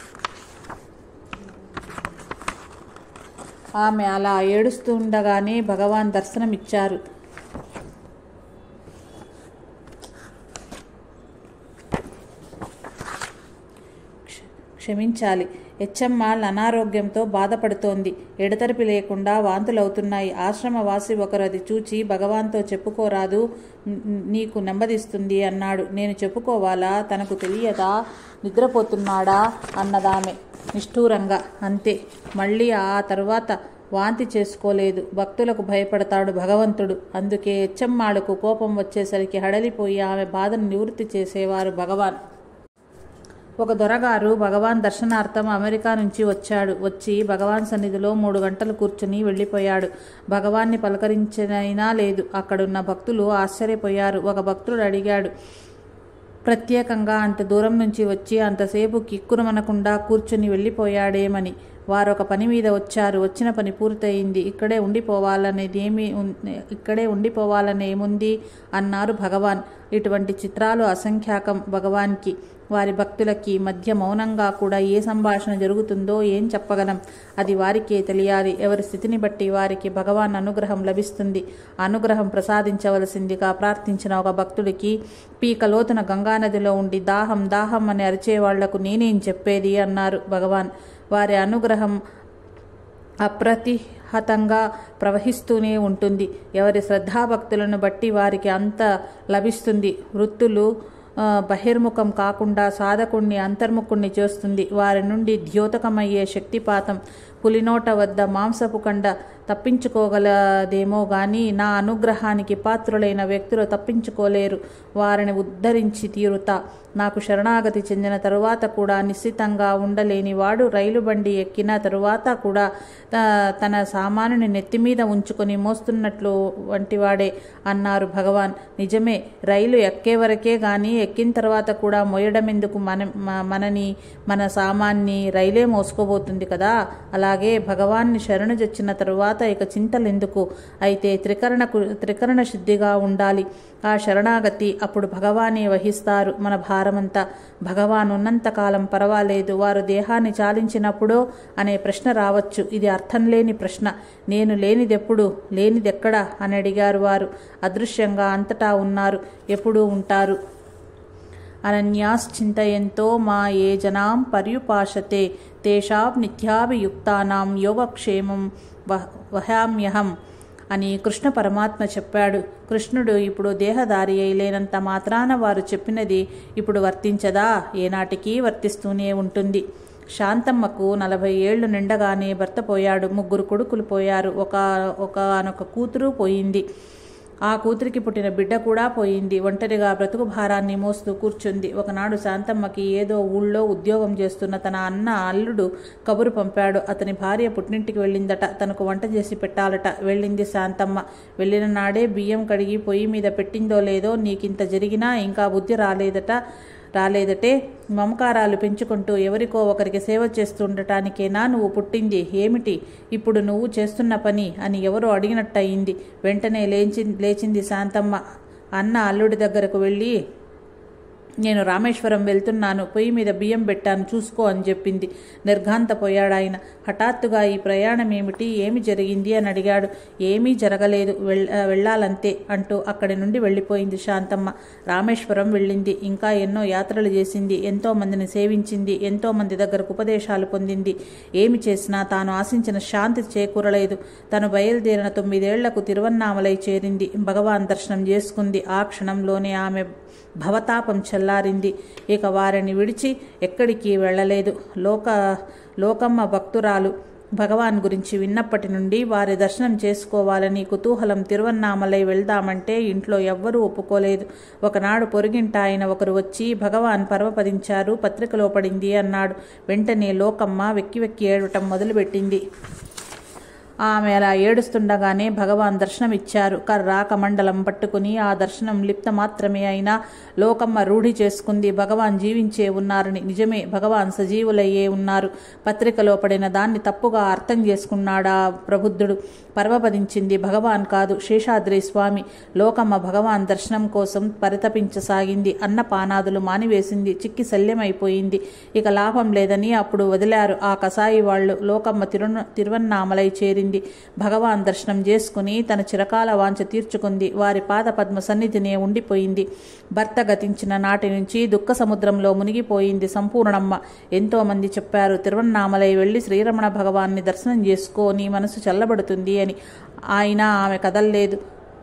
ఆమె అలా ఏడుస్తుండగానే భగవాన్ దర్శనమిచ్చారు. క్షమించాలి, హెచ్ఎమ్మాళ్ అనారోగ్యంతో బాధపడుతోంది. ఎడతెరిపి లేకుండా వాంతులవుతున్నాయి. ఆశ్రమవాసి ఒకరు అది చూచి భగవాన్తో చెప్పుకోరాదు, నీకు నెమ్మదిస్తుంది అన్నాడు. నేను చెప్పుకోవాలా? తనకు తెలియదా? నిద్రపోతున్నాడా అన్నదామె నిష్ఠూరంగా. అంతే. మళ్ళీ ఆ తర్వాత వాంతి చేసుకోలేదు. భక్తులకు భయపడతాడు భగవంతుడు. అందుకే హెచ్ఎమ్మాళ్లకు కోపం వచ్చేసరికి హడలిపోయి ఆమె బాధను నివృత్తి చేసేవారు భగవాన్. ఒక దొరగారు భగవాన్ దర్శనార్థం అమెరికా నుంచి వచ్చాడు. వచ్చి భగవాన్ సన్నిధిలో మూడు గంటలు కూర్చుని వెళ్ళిపోయాడు. భగవాన్ని పలకరించనైనా లేదు. అక్కడున్న భక్తులు ఆశ్చర్యపోయారు. ఒక భక్తుడు అడిగాడు, ప్రత్యేకంగా అంత దూరం నుంచి వచ్చి అంతసేపు కిక్కురుమనకుండా కూర్చుని వెళ్ళిపోయాడేమని. వారొక పని మీద వచ్చారు. వచ్చిన పని పూర్తయింది. ఇక్కడే ఉండిపోవాలనేదేమి ఇక్కడే ఉండిపోవాలనేముంది అన్నారు భగవాన్. ఇటువంటి చిత్రాలు అసంఖ్యాకం భగవాన్కి. వారి భక్తులకి మధ్య మౌనంగా కూడా ఏ సంభాషణ జరుగుతుందో ఏం చెప్పగలం? అది వారికే తెలియాలి. ఎవరి స్థితిని బట్టి వారికి భగవాన్ అనుగ్రహం లభిస్తుంది. అనుగ్రహం ప్రసాదించవలసిందిగా ప్రార్థించిన ఒక భక్తుడికి పీకలోతున గంగానదిలో ఉండి దాహం దాహం అని అరిచేవాళ్లకు నేనేం చెప్పేది అన్నారు భగవాన్. వారి అనుగ్రహం అప్రతిహతంగా ప్రవహిస్తూనే ఉంటుంది. ఎవరి శ్రద్ధాభక్తులను బట్టి వారికి అంత లభిస్తుంది. వృత్తులు బహిర్ముఖం కాకుండా సాధకుణ్ణి అంతర్ముఖుణ్ణి చేస్తుంది. వారి నుండి ద్యోతకమయ్యే శక్తిపాతం పులినోట వద్ద మాంసపు కండ తప్పించుకోగలదేమో గాని నా అనుగ్రహానికి పాత్రులైన వ్యక్తులు తప్పించుకోలేరు. వారిని ఉద్ధరించి తీరుతా. నాకు శరణాగతి చెందిన తరువాత కూడా నిశ్చితంగా ఉండలేని వాడు రైలు బండి ఎక్కిన తరువాత కూడా తన సామానుని నెత్తిమీద ఉంచుకొని మోస్తున్నట్లు వంటివాడే అన్నారు భగవాన్. నిజమే, రైలు ఎక్కే వరకే గాని ఎక్కిన తర్వాత కూడా మోయడమెందుకు? మన మనని మన సామాన్ని రైలే మోసుకోబోతుంది కదా. అలాగే భగవాన్ని శరణు జొచ్చిన తరువాత ఇక చింతలెందుకు? అయితే త్రికరణకు త్రికరణ శుద్ధిగా ఉండాలి ఆ శరణాగతి. అప్పుడు భగవానే వహిస్తారు మన భారమంతా. భగవాన్ ఉన్నంతకాలం పర్వాలేదు. వారు దేహాన్ని చాలించినప్పుడో అనే ప్రశ్న రావచ్చు. ఇది అర్థం లేని ప్రశ్న. నేను లేనిదెప్పుడు, లేనిదెక్కడా అని అడిగారు వారు. అదృశ్యంగా అంతటా ఉన్నారు, ఎప్పుడూ ఉంటారు. అనన్యాశ్చింతయంతో మా ఏ జనాం పర్యుపాశతే తేషాం నిత్యాభియుక్తానాం యోగక్షేమం వహామ్యహం అని కృష్ణ పరమాత్మ చెప్పాడు. కృష్ణుడు ఇప్పుడు దేహదారి అయి లేనంత మాత్రాన వారు చెప్పినది ఇప్పుడు వర్తించదా? ఏనాటికి వర్తిస్తూనే ఉంటుంది. శాంతమ్మకు నలభై ఏళ్లు నిండగానే భర్త పోయాడు. ముగ్గురు కొడుకులు పోయారు. ఒక ఒకనొక కూతురు పోయింది. ఆ కూతురికి పుట్టిన బిడ్డ కూడా పోయింది. ఒంటరిగా బ్రతుకు భారాన్ని మోస్తూ కూర్చుంది. ఒకనాడు శాంతమ్మకి ఏదో ఊళ్ళో ఉద్యోగం చేస్తున్న తన అన్న అల్లుడు కబురు పంపాడు. అతని భార్య పుట్టింటికి వెళ్ళిందట. తనకు వంట చేసి పెట్టాలట. వెళ్ళింది శాంతమ్మ. వెళ్ళిన నాడే బియ్యం కడిగి పొయ్యి మీద పెట్టిందో లేదో నీకింత జరిగినా ఇంకా బుద్ధి రాలేదట రాలేదటే మమకారాలు పెంచుకుంటూ ఎవరికో ఒకరికి సేవ చేస్తుండటానికేనా నువ్వు పుట్టింది? ఏమిటి ఇప్పుడు నువ్వు చేస్తున్న పని అని ఎవరో అడిగినట్టయింది. వెంటనే లేచి లేచింది శాంతమ్మ. అన్న అల్లుడి దగ్గరకు వెళ్ళి, నేను రామేశ్వరం వెళ్తున్నాను, పొయ్యి మీద బియ్యం పెట్టాను, చూసుకో అని చెప్పింది. నిర్ఘాంతపోయాడాయన. హఠాత్తుగా ఈ ప్రయాణం ఏమిటి, ఏమి జరిగింది అని అడిగాడు. ఏమీ జరగలేదు, వెళ్ళాలంతే అంటూ అక్కడి నుండి వెళ్ళిపోయింది శాంతమ్మ. రామేశ్వరం వెళ్ళింది. ఇంకా ఎన్నో యాత్రలు చేసింది. ఎంతో మందిని సేవించింది. ఎంతో మంది దగ్గరకు ఉపదేశాలు పొందింది. ఏమి చేసినా తాను ఆశించిన శాంతి చేకూరలేదు. తను బయలుదేరిన తొమ్మిదేళ్లకు తిరువన్నామలై చేరింది. భగవాన్ దర్శనం చేసుకుంది. ఆ క్షణంలోనే ఆమె భవతాపం చల్లారింది. ఇక వారిని విడిచి ఎక్కడికి వెళ్ళలేదు. లోక లోకమ్మ భక్తురాలు. భగవాన్ గురించి విన్నప్పటి నుండి వారి దర్శనం చేసుకోవాలని కుతూహలం. తిరువన్నామలై వెళ్దామంటే ఇంట్లో ఎవ్వరూ ఒప్పుకోలేదు. ఒకనాడు పొరుగింట ఆయన ఒకరు వచ్చి భగవాన్ పరమపదించారు, పత్రికలో పడింది అన్నాడు. వెంటనే లోకమ్మ వెక్కి వెక్కి ఏడవటం మొదలుపెట్టింది. ఆమె అలా ఏడుస్తుండగానే భగవాన్ దర్శనం ఇచ్చారు. కర్ర కమండలం పట్టుకుని. ఆ దర్శనం లిప్త మాత్రమే అయినా లోకమ్మ రూఢి చేసుకుంది భగవాన్ జీవించే ఉన్నారని. నిజమే, భగవాన్ సజీవులయ్యే ఉన్నారు. పత్రికలో పడిన దాన్ని తప్పుగా అర్థం చేసుకున్నాడా ప్రబుద్ధుడు. పరమపదించింది భగవాన్ కాదు, శేషాద్రి స్వామి. లోకమ్మ భగవాన్ దర్శనం కోసం పరితపించసాగింది. అన్నపానాదులు మానివేసింది. చిక్కి శల్యమైపోయింది. ఇక లాభం లేదని అప్పుడు వదిలారు ఆ కసాయి వాళ్ళు. లోకమ్మ తిరు తిరువన్నామలై చేరింది. భగవాన్ దర్శనం చేసుకుని తన చిరకాల వాంఛ తీర్చుకుంది. వారి పాద పద్మ సన్నిధినే ఉండిపోయింది. భర్త గతించిన నాటి నుంచి దుఃఖ సముద్రంలో మునిగిపోయింది సంపూర్ణమ్మ. ఎంతో మంది చెప్పారు, తిరువన్నామలై వెళ్ళి శ్రీరమణ భగవాన్ని దర్శనం చేసుకో, నీ మనసు చల్లబడుతుంది అని. ఆయన ఆమె కదల్లేదు.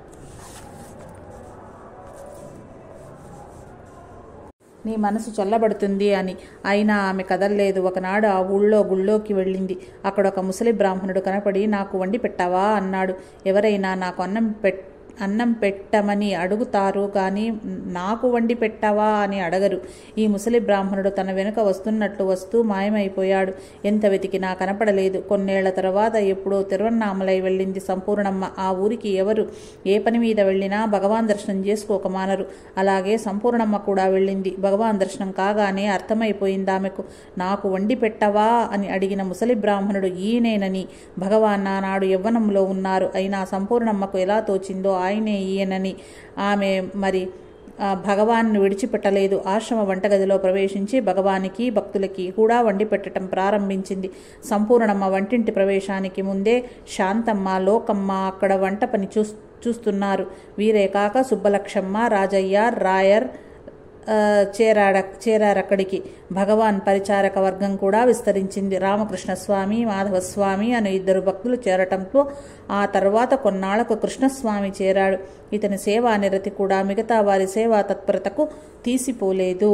నీ మనసు చల్లబడుతుంది అని అయినా ఆమె కదల్లేదు. ఒకనాడు ఆ ఊళ్ళో గుళ్ళోకి వెళ్ళింది. అక్కడ ఒక ముసలి బ్రాహ్మణుడు కనపడి, నాకు వండి పెట్టావా అన్నాడు. ఎవరైనా నాకు అన్నం పెట్ అన్నం పెట్టమని అడుగుతారు కానీ నాకు వండి పెట్టవా అని అడగరు. ఈ ముసలి బ్రాహ్మణుడు తన వెనుక వస్తున్నట్లు వస్తూ మాయమైపోయాడు. ఎంత వెతికినా కనపడలేదు. కొన్నేళ్ల తర్వాత ఎప్పుడో తిరువన్నామలై వెళ్ళింది సంపూర్ణమ్మ. ఆ ఊరికి ఎవరు ఏ పని మీద వెళ్ళినా భగవాన్ దర్శనం చేసుకోక మానరు. అలాగే సంపూర్ణమ్మ కూడా వెళ్ళింది. భగవాన్ దర్శనం కాగానే అర్థమైపోయింది ఆమెకు. నాకు వండి పెట్టవా అని అడిగిన ముసలి బ్రాహ్మణుడు ఈయనేనని. భగవాన్ నానాడు యవ్వనంలో ఉన్నారు. అయినా సంపూర్ణమ్మకు ఎలా తోచిందో ఆయనే ఈయనని. ఆమె మరి భగవాన్ని విడిచిపెట్టలేదు. ఆశ్రమ వంటగదిలో ప్రవేశించి భగవానికి భక్తులకి కూడా వండి పెట్టడం ప్రారంభించింది. సంపూర్ణమ్మ వంటింటి ప్రవేశానికి ముందే శాంతమ్మ లోకమ్మ అక్కడ వంట పని చూ చూస్తున్నారు. వీరే కాక సుబ్బలక్ష్మమ్మ రాజయ్య రాయర్ చేరాడ చేరారక్కడికి. భగవాన్ పరిచారక వర్గం కూడా విస్తరించింది. రామకృష్ణస్వామి మాధవస్వామి అనే ఇద్దరు భక్తులు చేరటంతో ఆ తర్వాత కొన్నాళ్లకు కృష్ణస్వామి చేరాడు. ఇతని సేవా నిరతి కూడా మిగతా వారి సేవా తత్పరతకు తీసిపోలేదు.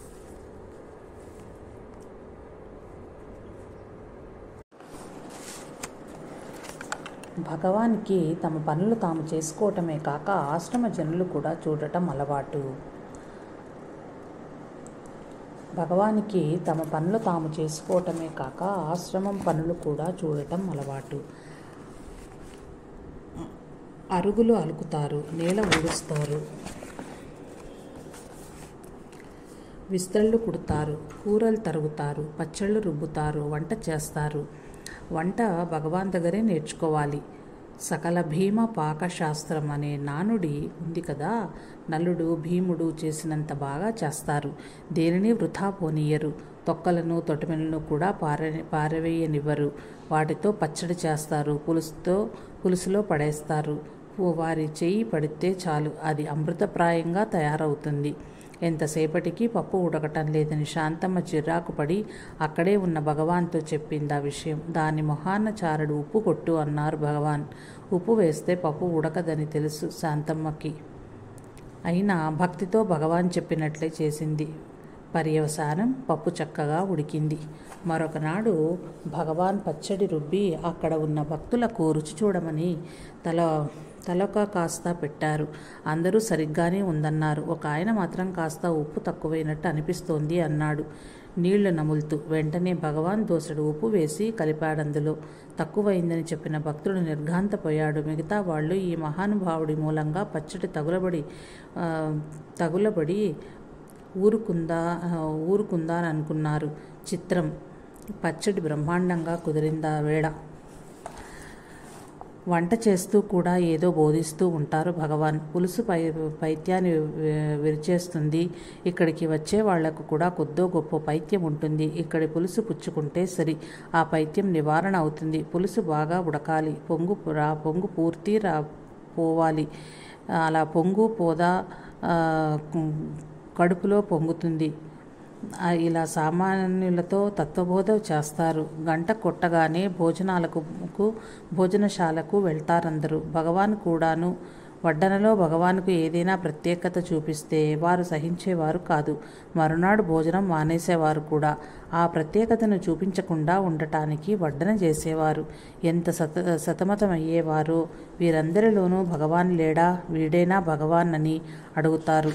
భగవానికి తమ పనులు తాము చేసుకోవటమే కాక ఆశ్రమ జనులు కూడా చూడటం అలవాటు. భగవానికి తమ పనులు తాము చేసుకోవటమే కాక ఆశ్రమం పనులు కూడా చూడటం అలవాటు. అరుగులు అలుకుతారు, నేల ఊడుస్తారు, విస్తళ్ళు కుడతారు, కూరలు తరుగుతారు, పచ్చళ్ళు రుబ్బుతారు, వంట చేస్తారు. వంట భగవాన్ దగ్గరే నేర్చుకోవాలి. సకల భీమ పాకశాస్త్రం అనే నానుడి ఉంది కదా, నలుడు భీముడు చేసినంత బాగా చేస్తారు. దేనిని వృథా పోనీయరు. తొక్కలను తొటమెలను కూడా పార పారవేయనివ్వరు. వాటితో పచ్చడి చేస్తారు, పులుసుతో పులుసులో పడేస్తారు. వారి చెయ్యి పడితే చాలు అది అమృతప్రాయంగా తయారవుతుంది. ఎంతసేపటికి పప్పు ఉడకటం లేదని శాంతమ్మ చిరాకు పడి అక్కడే ఉన్న భగవాన్తో చెప్పింది ఆ విషయం. దాని మొహాన్న చారడు ఉప్పు కొట్టు అన్నారు భగవాన్. ఉప్పు వేస్తే పప్పు ఉడకదని తెలుసు శాంతమ్మకి. అయినా భక్తితో భగవాన్ చెప్పినట్లే చేసింది. పర్యవసానం పప్పు చక్కగా ఉడికింది. మరొకనాడు భగవాన్ పచ్చడి రుబ్బి అక్కడ ఉన్న భక్తులకు రుచి చూడమని తల తలొక కాస్త పెట్టారు. అందరూ సరిగ్గానే ఉందన్నారు. ఒక ఆయన మాత్రం కాస్త ఉప్పు తక్కువైనట్టు అనిపిస్తోంది అన్నాడు నీళ్లు నములుతూ. వెంటనే భగవాన్ దోసెడు ఉప్పు వేసి కలిపాడందులో. తక్కువైందని చెప్పిన భక్తుడు నిర్ఘాంతపోయాడు. మిగతా వాళ్ళు ఈ మహానుభావుడి మూలంగా పచ్చడి తగులబడి తగులబడి ఊరుకుందా ఊరుకుందా అని అనుకున్నారు. చిత్రం, పచ్చడి బ్రహ్మాండంగా కుదిరిందా వేళ. వంట చేస్తూ కూడా ఏదో బోధిస్తూ ఉంటారు భగవాన్. పులుసు పై పైత్యాన్ని విరిచేస్తుంది. ఇక్కడికి వచ్చే వాళ్లకు కూడా కొద్దో గొప్ప పైత్యం ఉంటుంది. ఇక్కడి పులుసు పుచ్చుకుంటే సరి, ఆ పైత్యం నివారణ అవుతుంది. పులుసు బాగా ఉడకాలి. పొంగు రా పొంగు పూర్తి రా పోవాలి. అలా పొంగు పోదా కడుపులో పొంగుతుంది. ఇలా సామాన్యులతో తత్వబోధ చేస్తారు. గంట కొట్టగానే భోజనాలకు భోజనశాలకు వెళ్తారందరూ. భగవాన్ కూడాను. వడ్డనలో భగవాన్కు ఏదైనా ప్రత్యేకత చూపిస్తే వారు సహించేవారు కాదు. మరునాడు భోజనం మానేసేవారు కూడా. ఆ ప్రత్యేకతను చూపించకుండా ఉండటానికి వడ్డన చేసేవారు. ఎంత సత సతమతమయ్యేవారో. వీరందరిలోనూ భగవాన్ లేడా, వీడేనా భగవాన్ అని అడుగుతారు.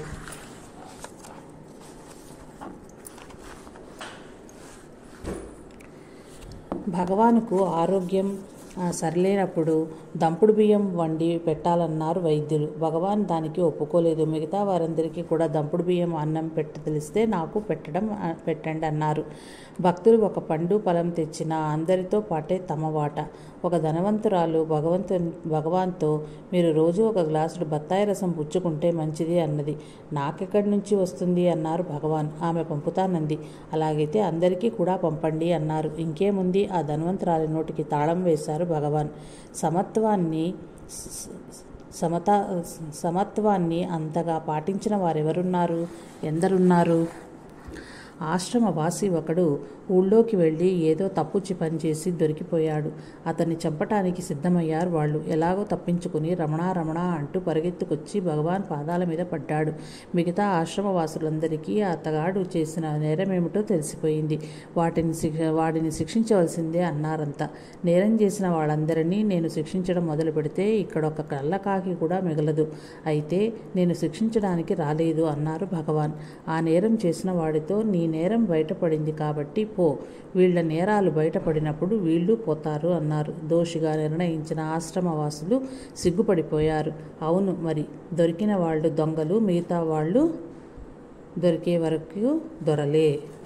భగవానుకు ఆరోగ్యం సరిలేనప్పుడు దంపుడు బియ్యం వండి పెట్టాలన్నారు వైద్యులు. భగవాన్ దానికి ఒప్పుకోలేదు. మిగతా వారందరికీ కూడా దంపుడు బియ్యం అన్నం పెట్టి తెలిస్తే నాకు పెట్టడం పెట్టండి అన్నారు. భక్తులు ఒక పండు ఫలం తెచ్చిన అందరితో పాటే తమ వాట. ఒక ధనవంతురాలు భగవంతు భగవాన్తో మీరు రోజు ఒక గ్లాసుడు బత్తాయి రసం పుచ్చుకుంటే మంచిది అన్నది. నాకెక్కడి నుంచి వస్తుంది అన్నారు భగవాన్. ఆమె పంపుతానంది. అలాగైతే అందరికీ కూడా పంపండి అన్నారు. ఇంకేముంది, ఆ ధనవంతురాలి నోటికి తాళం వేశారు భగవాన్. సమత్వాన్ని సమత సమత్వాన్ని అంతగా పాటించిన వారెవరున్నారు, ఎందరున్నారు? ఆశ్రమవాసి ఒకడు ఊళ్ళోకి వెళ్ళి ఏదో తప్పుచి పనిచేసి దొరికిపోయాడు. అతన్ని చంపటానికి సిద్ధమయ్యారు వాళ్ళు. ఎలాగో తప్పించుకుని రమణ రమణ అంటూ పరిగెత్తుకొచ్చి భగవాన్ పాదాల మీద పడ్డాడు. మిగతా ఆశ్రమవాసులందరికీ అతగాడు చేసిన నేరమేమిటో తెలిసిపోయింది. వాటిని శిక్ష వాడిని శిక్షించవలసిందే అన్నారంతా. నేరం చేసిన వాళ్ళందరినీ నేను శిక్షించడం మొదలు పెడితే ఇక్కడ ఒక కళ్ళకాకి కూడా మిగలదు. అయితే నేను శిక్షించడానికి రాలేదు అన్నారు భగవాన్. ఆ నేరం చేసిన వాడితో నీ నేరం బయటపడింది కాబట్టి పో, వీళ్ల నేరాలు బయటపడినప్పుడు వీళ్ళు పోతారు అన్నారు. దోషిగా నిర్ణయించిన ఆశ్రమవాసులు సిగ్గుపడిపోయారు. అవును మరి, దొరికిన వాళ్ళు దొంగలు, మిగతా వాళ్ళు దొరికే వరకు దొరలే.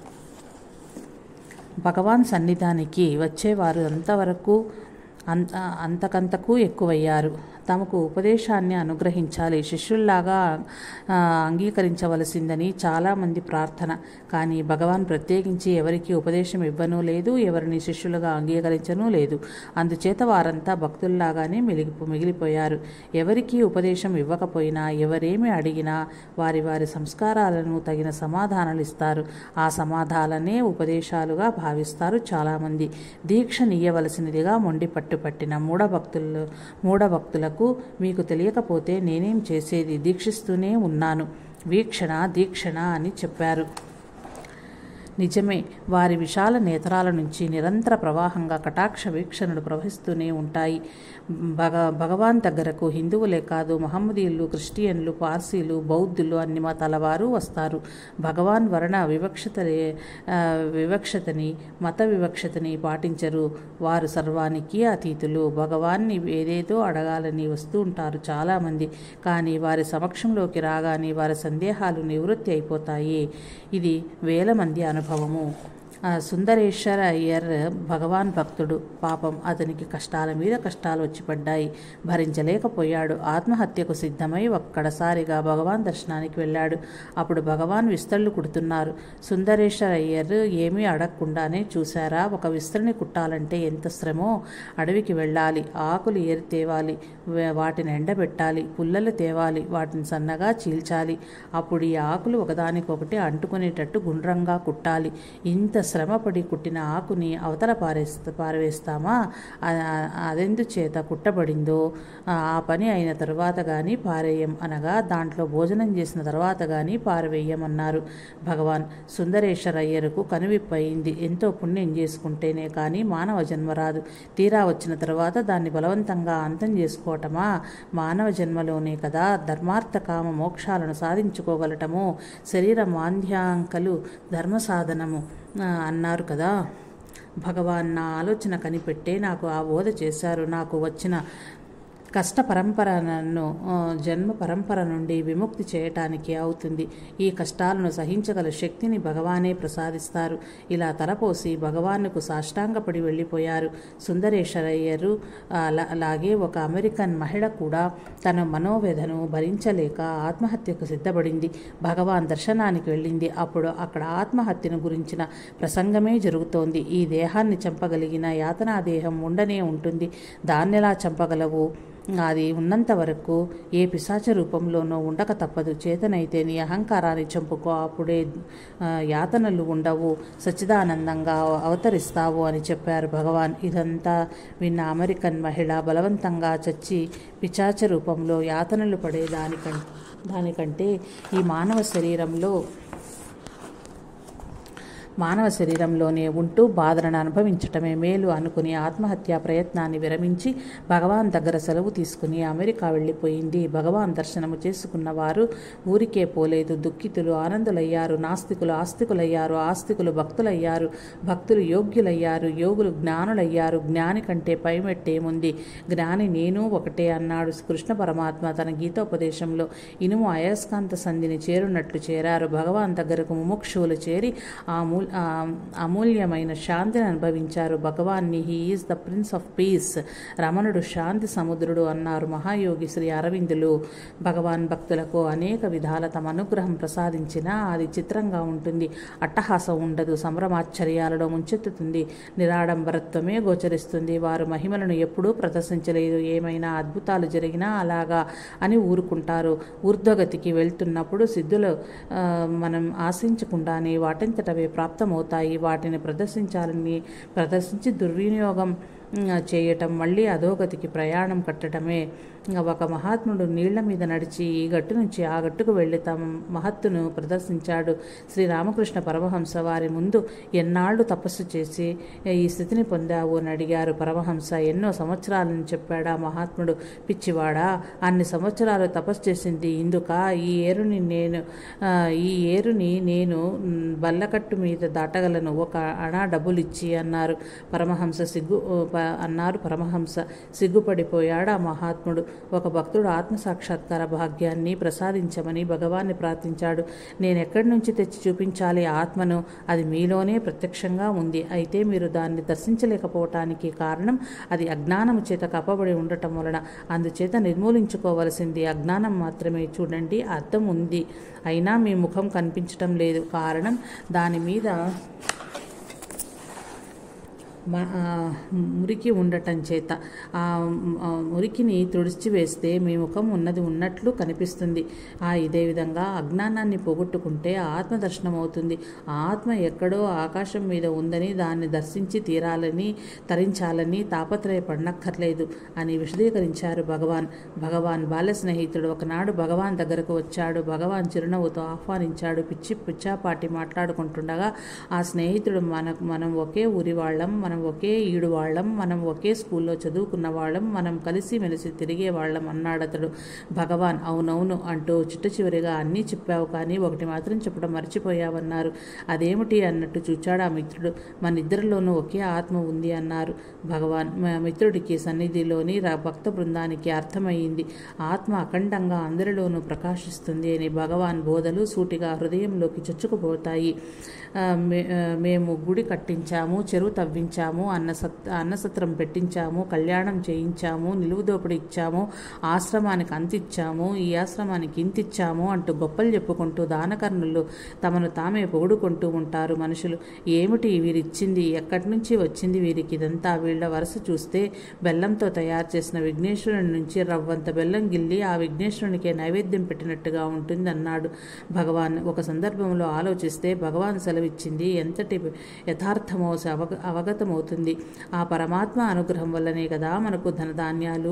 భగవాన్ సన్నిధానికి వచ్చేవారు అంతవరకు అంత అంతకంతకు ఎక్కువయ్యారు. తమకు ఉపదేశాన్ని అనుగ్రహించాలి, శిష్యుల్లాగా అంగీకరించవలసిందని చాలామంది ప్రార్థన. కానీ భగవాన్ ప్రత్యేకించి ఎవరికి ఉపదేశం ఇవ్వనూ లేదు, ఎవరిని శిష్యులుగా అంగీకరించనూ లేదు. అందుచేత వారంతా భక్తుల్లాగానే మిగిలి మిగిలిపోయారు. ఎవరికి ఉపదేశం ఇవ్వకపోయినా, ఎవరేమి అడిగినా వారి వారి సంస్కారాలను తగిన సమాధానాలు ఇస్తారు. ఆ సమాధానాలనే ఉపదేశాలుగా భావిస్తారు చాలామంది. దీక్ష నీయవలసినదిగా మొండి పట్టుపట్టిన మూఢభక్తులు మూఢభక్తులకు మీకు తెలియకపోతే నేనేం చేసేది, దీక్షిస్తూనే ఉన్నాను, వీక్షణ దీక్షణ అని చెప్పారు. నిజమే, వారి విశాల నేత్రాల నుంచి నిరంతర ప్రవాహంగా కటాక్ష వీక్షణలు ప్రవహిస్తూనే ఉంటాయి. భగ భగవాన్ దగ్గరకు హిందువులే కాదు, మహమ్మదీయులు, క్రిస్టియన్లు, పార్సీలు, బౌద్ధులు అన్ని మతాల వారు వస్తారు. భగవాన్ వర్ణ వివక్షత వివక్షతని మత వివక్షతని పాటించరు. వారు సర్వానికి అతీతులు. భగవాన్ని ఏదేదో అడగాలని వస్తూ ఉంటారు చాలామంది. కానీ వారి సమక్షంలోకి రాగానే వారి సందేహాలు నివృత్తి అయిపోతాయి. ఇది వేల మంది అనుభవము. సుందరేశ్వర అయ్యర్ భగవాన్ భక్తుడు. పాపం అతనికి కష్టాల మీద కష్టాలు వచ్చి పడ్డాయి. భరించలేకపోయాడు. ఆత్మహత్యకు సిద్ధమై ఒక్కడసారిగా భగవాన్ దర్శనానికి వెళ్ళాడు. అప్పుడు భగవాన్ విస్తళ్ళు కుడుతున్నారు. సుందరేశ్వర అయ్యర్ ఏమీ అడగకుండానే చూశారా, ఒక విస్తరిని కుట్టాలంటే ఎంత శ్రమో. అడవికి వెళ్ళాలి, ఆకులు ఏరి తేవాలి, వాటిని ఎండబెట్టాలి, పుల్లలు తేవాలి, వాటిని సన్నగా చీల్చాలి. అప్పుడు ఈ ఆకులు ఒకదానికొకటి అంటుకునేటట్టు గుండ్రంగా కుట్టాలి. ఇంత శ్రమపడి కుట్టిన ఆకుని అవతల పారేస్త పారవేస్తామా? అదెందుచేత కుట్టబడిందో ఆ పని అయిన తరువాత కానీ పారేయం అనగా దాంట్లో భోజనం చేసిన తర్వాత కానీ పారవేయమన్నారు భగవాన్. సుందరేశ్వర అయ్యరుకు కనువిప్పయింది. ఎంతో పుణ్యం చేసుకుంటేనే కానీ మానవ జన్మ రాదు. తీరా వచ్చిన తర్వాత దాన్ని బలవంతంగా అంతం చేసుకోవటమా? మానవ జన్మలోనే కదా ధర్మార్థ కామ మోక్షాలను సాధించుకోగలటము. శరీర మాంద్యాంకలు ధర్మ సాధనము అన్నారు కదా భగవాన్. నా ఆలోచన కనిపెట్టే నాకు ఆ బోధ చేశారు. నాకు వచ్చిన కష్ట పరంపర నన్ను జన్మ పరంపర నుండి విముక్తి చేయటానికి అవుతుంది. ఈ కష్టాలను సహించగల శక్తిని భగవానే ప్రసాదిస్తారు. ఇలా తలపోసి భగవానుకు సాష్టాంగపడి వెళ్ళిపోయారు సుందరేశ్వరయ్యరు. అలాగే ఒక అమెరికన్ మహిళ కూడా తన మనోవేదను భరించలేక ఆత్మహత్యకు సిద్ధపడింది. భగవాన్ దర్శనానికి వెళ్ళింది. అప్పుడు అక్కడ ఆత్మహత్యను గురించిన ప్రసంగమే జరుగుతోంది. ఈ దేహాన్ని చంపగలిగిన యాతనా దేహం ఉండనే ఉంటుంది. దాన్నెలా చంపగలవు? అది ఉన్నంత వరకు ఏ పిశాచ రూపంలోనో ఉండక తప్పదు. చేతనైతే నీ అహంకారాన్ని చంపుకో, అప్పుడే యాతనలు ఉండవు, సచ్చిదానందంగా అవతరిస్తావు అని చెప్పారు భగవాన్. ఇదంతా విన్న అమెరికన్ మహిళ బలవంతంగా చచ్చి పిశాచ రూపంలో యాతనలు పడే దానికంటే దానికంటే ఈ మానవ శరీరంలో మానవ శరీరంలోనే ఉంటూ బాధలను అనుభవించటమే మేలు అనుకుని ఆత్మహత్యా ప్రయత్నాన్ని విరమించి భగవాన్ దగ్గర సెలవు తీసుకుని అమెరికా వెళ్ళిపోయింది. భగవాన్ దర్శనము చేసుకున్న వారు ఊరికే పోలేదు. దుఃఖితులు ఆనందులయ్యారు, నాస్తికులు ఆస్తికులయ్యారు, ఆస్తికులు భక్తులయ్యారు, భక్తులు యోగ్యులయ్యారు, యోగులు జ్ఞానులయ్యారు. జ్ఞాని కంటే పైమెట్టేముంది? జ్ఞాని నేను ఒకటే అన్నాడు కృష్ణ పరమాత్మ తన గీతోపదేశంలో. ఇనుము అయస్కాంత సంధిని చేరున్నట్లు చేరారు. భగవాన్ దగ్గరకు ముముక్షువులు చేరి ఆ మూల అమూల్ అమూల్యమైన శాంతిని అనుభవించారు భగవాన్ని. He is the prince of peace. రమణుడు శాంతి సముద్రుడు అన్నారు మహాయోగి శ్రీ అరవిందులు. భగవాన్ భక్తులకు అనేక విధాల తమ అనుగ్రహం ప్రసాదించినా అది చిత్రంగా ఉంటుంది. అట్టహాసం ఉండదు, సంభ్రమాశ్చర్యాలలో ముంచెత్తుతుంది, నిరాడంబరత్వమే గోచరిస్తుంది. వారు మహిమలను ఎప్పుడూ ప్రదర్శించలేదు. ఏమైనా అద్భుతాలు జరిగినా అలాగా అని ఊరుకుంటారు. ఊర్ధ్వగతికి వెళ్తున్నప్పుడు సిద్ధులు మనం ఆశించకుండానే వాటంతటవే ప్రాప్తమవుతాయి. వాటిని ప్రదర్శించాలని ప్రదర్శించి దుర్వినియోగం చేయటం, మళ్ళీ అధోగతికి ప్రయాణం కట్టడమే. ఒక మహాత్ముడు నీళ్ల మీద నడిచి ఈ గట్టు నుంచి ఆ గట్టుకు వెళ్ళి తమ మహత్తును ప్రదర్శించాడు. శ్రీరామకృష్ణ పరమహంస వారి ముందు ఎన్నాళ్లు తపస్సు చేసి ఈ స్థితిని పొందావు అని అడిగారు. పరమహంస ఎన్నో సంవత్సరాలని చెప్పాడా మహాత్ముడు. పిచ్చివాడా, అన్ని సంవత్సరాలు తపస్సు చేసింది ఇందుక? ఈ ఏరుని నేను ఈ ఏరుని నేను బల్లకట్టు మీద దాటగలను, ఒక అణా డబ్బులిచ్చి అన్నారు పరమహంస. సిగ్గు అన్నారు పరమహంస. సిగ్గుపడిపోయాడా మహాత్ముడు. ఒక భక్తుడు ఆత్మసాక్షాత్కార భాగ్యాన్ని ప్రసాదించమని భగవాన్ని ప్రార్థించాడు. నేనెక్కడి నుంచి తెచ్చి చూపించాలి ఆత్మను? అది మీలోనే ప్రత్యక్షంగా ఉంది. అయితే మీరు దాన్ని దర్శించలేకపోవటానికి కారణం అది అజ్ఞానము చేత కప్పబడి ఉండటం వలన. అందుచేత నిర్మూలించుకోవలసింది అజ్ఞానం మాత్రమే. చూడండి, అర్థం ఉంది, అయినా మీ ముఖం కనిపించటం లేదు. కారణం దాని మీద మురికి ఉండటం చేత. ఆ మురికిని తుడిచివేస్తే మీ ముఖం ఉన్నది ఉన్నట్లు కనిపిస్తుంది. ఆ ఇదే విధంగా అజ్ఞానాన్ని పోగొట్టుకుంటే ఆత్మదర్శనం అవుతుంది. ఆత్మ ఎక్కడో ఆకాశం మీద ఉందని దాన్ని దర్శించి తీరాలని తరించాలని తాపత్రయపడనక్కర్లేదు అని విశదీకరించారు భగవాన్. భగవాన్ బాల్య స్నేహితుడు ఒకనాడు భగవాన్ దగ్గరకు వచ్చాడు. భగవాన్ చిరునవ్వుతో ఆహ్వానించాడు. పిచ్చి పిచ్చాపాటి మాట్లాడుకుంటుండగా ఆ స్నేహితుడు మన మనం ఒకే ఊరి వాళ్ళం, మనం ఒకే ఈడు వాళ్ళం, మనం ఒకే స్కూల్లో చదువుకున్న వాళ్ళం, మనం కలిసి మెలిసి తిరిగే వాళ్ళం అన్నాడతడు. భగవాన్ అవునవును అంటూ చిట్ట చివరిగా అన్నీ చెప్పావు, కానీ ఒకటి మాత్రం చెప్పడం మర్చిపోయావన్నారు. అదేమిటి అన్నట్టు చూచాడు ఆ మిత్రుడు. మన ఇద్దరిలోనూ ఒకే ఆత్మ ఉంది అన్నారు భగవాన్. మిత్రుడికి సన్నిధిలోని భక్త బృందానికి అర్థమయ్యింది. ఆత్మ అఖండంగా అందరిలోనూ ప్రకాశిస్తుంది అని భగవాన్ బోధలు సూటిగా హృదయంలోకి చొచ్చుకుపోతాయి. మేము గుడి కట్టించాము, చెరువు తవ్వించాము, అన్న సత్ అన్నసత్రం పెట్టించాము, కళ్యాణం చేయించాము, నిలువుదోపిడి ఇచ్చాము, ఆశ్రమానికి అంతిచ్చాము, ఈ ఆశ్రమానికి ఇంతిచ్చాము అంటూ గొప్పలు చెప్పుకుంటూ దానకర్ణులు తమను తామే పొగుడుకుంటూ ఉంటారు మనుషులు. ఏమిటి వీరిచ్చింది, ఎక్కడి నుంచి వచ్చింది వీరికి ఇదంతా? వీళ్ల వరుస చూస్తే బెల్లంతో తయారు చేసిన విఘ్నేశ్వరుని నుంచి రవ్వంత బెల్లం గిల్లి ఆ విఘ్నేశ్వరునికే నైవేద్యం పెట్టినట్టుగా ఉంటుంది అన్నాడు భగవాన్. ఒక సందర్భంలో ఆలోచిస్తే భగవాన్ సెలవిచ్చింది ఎంతటి యథార్థమో అవగ అవగతమవుతుంది. ఆ పరమాత్మ అనుగ్రహం వల్లనే కదా మనకు ధనధాన్యాలు,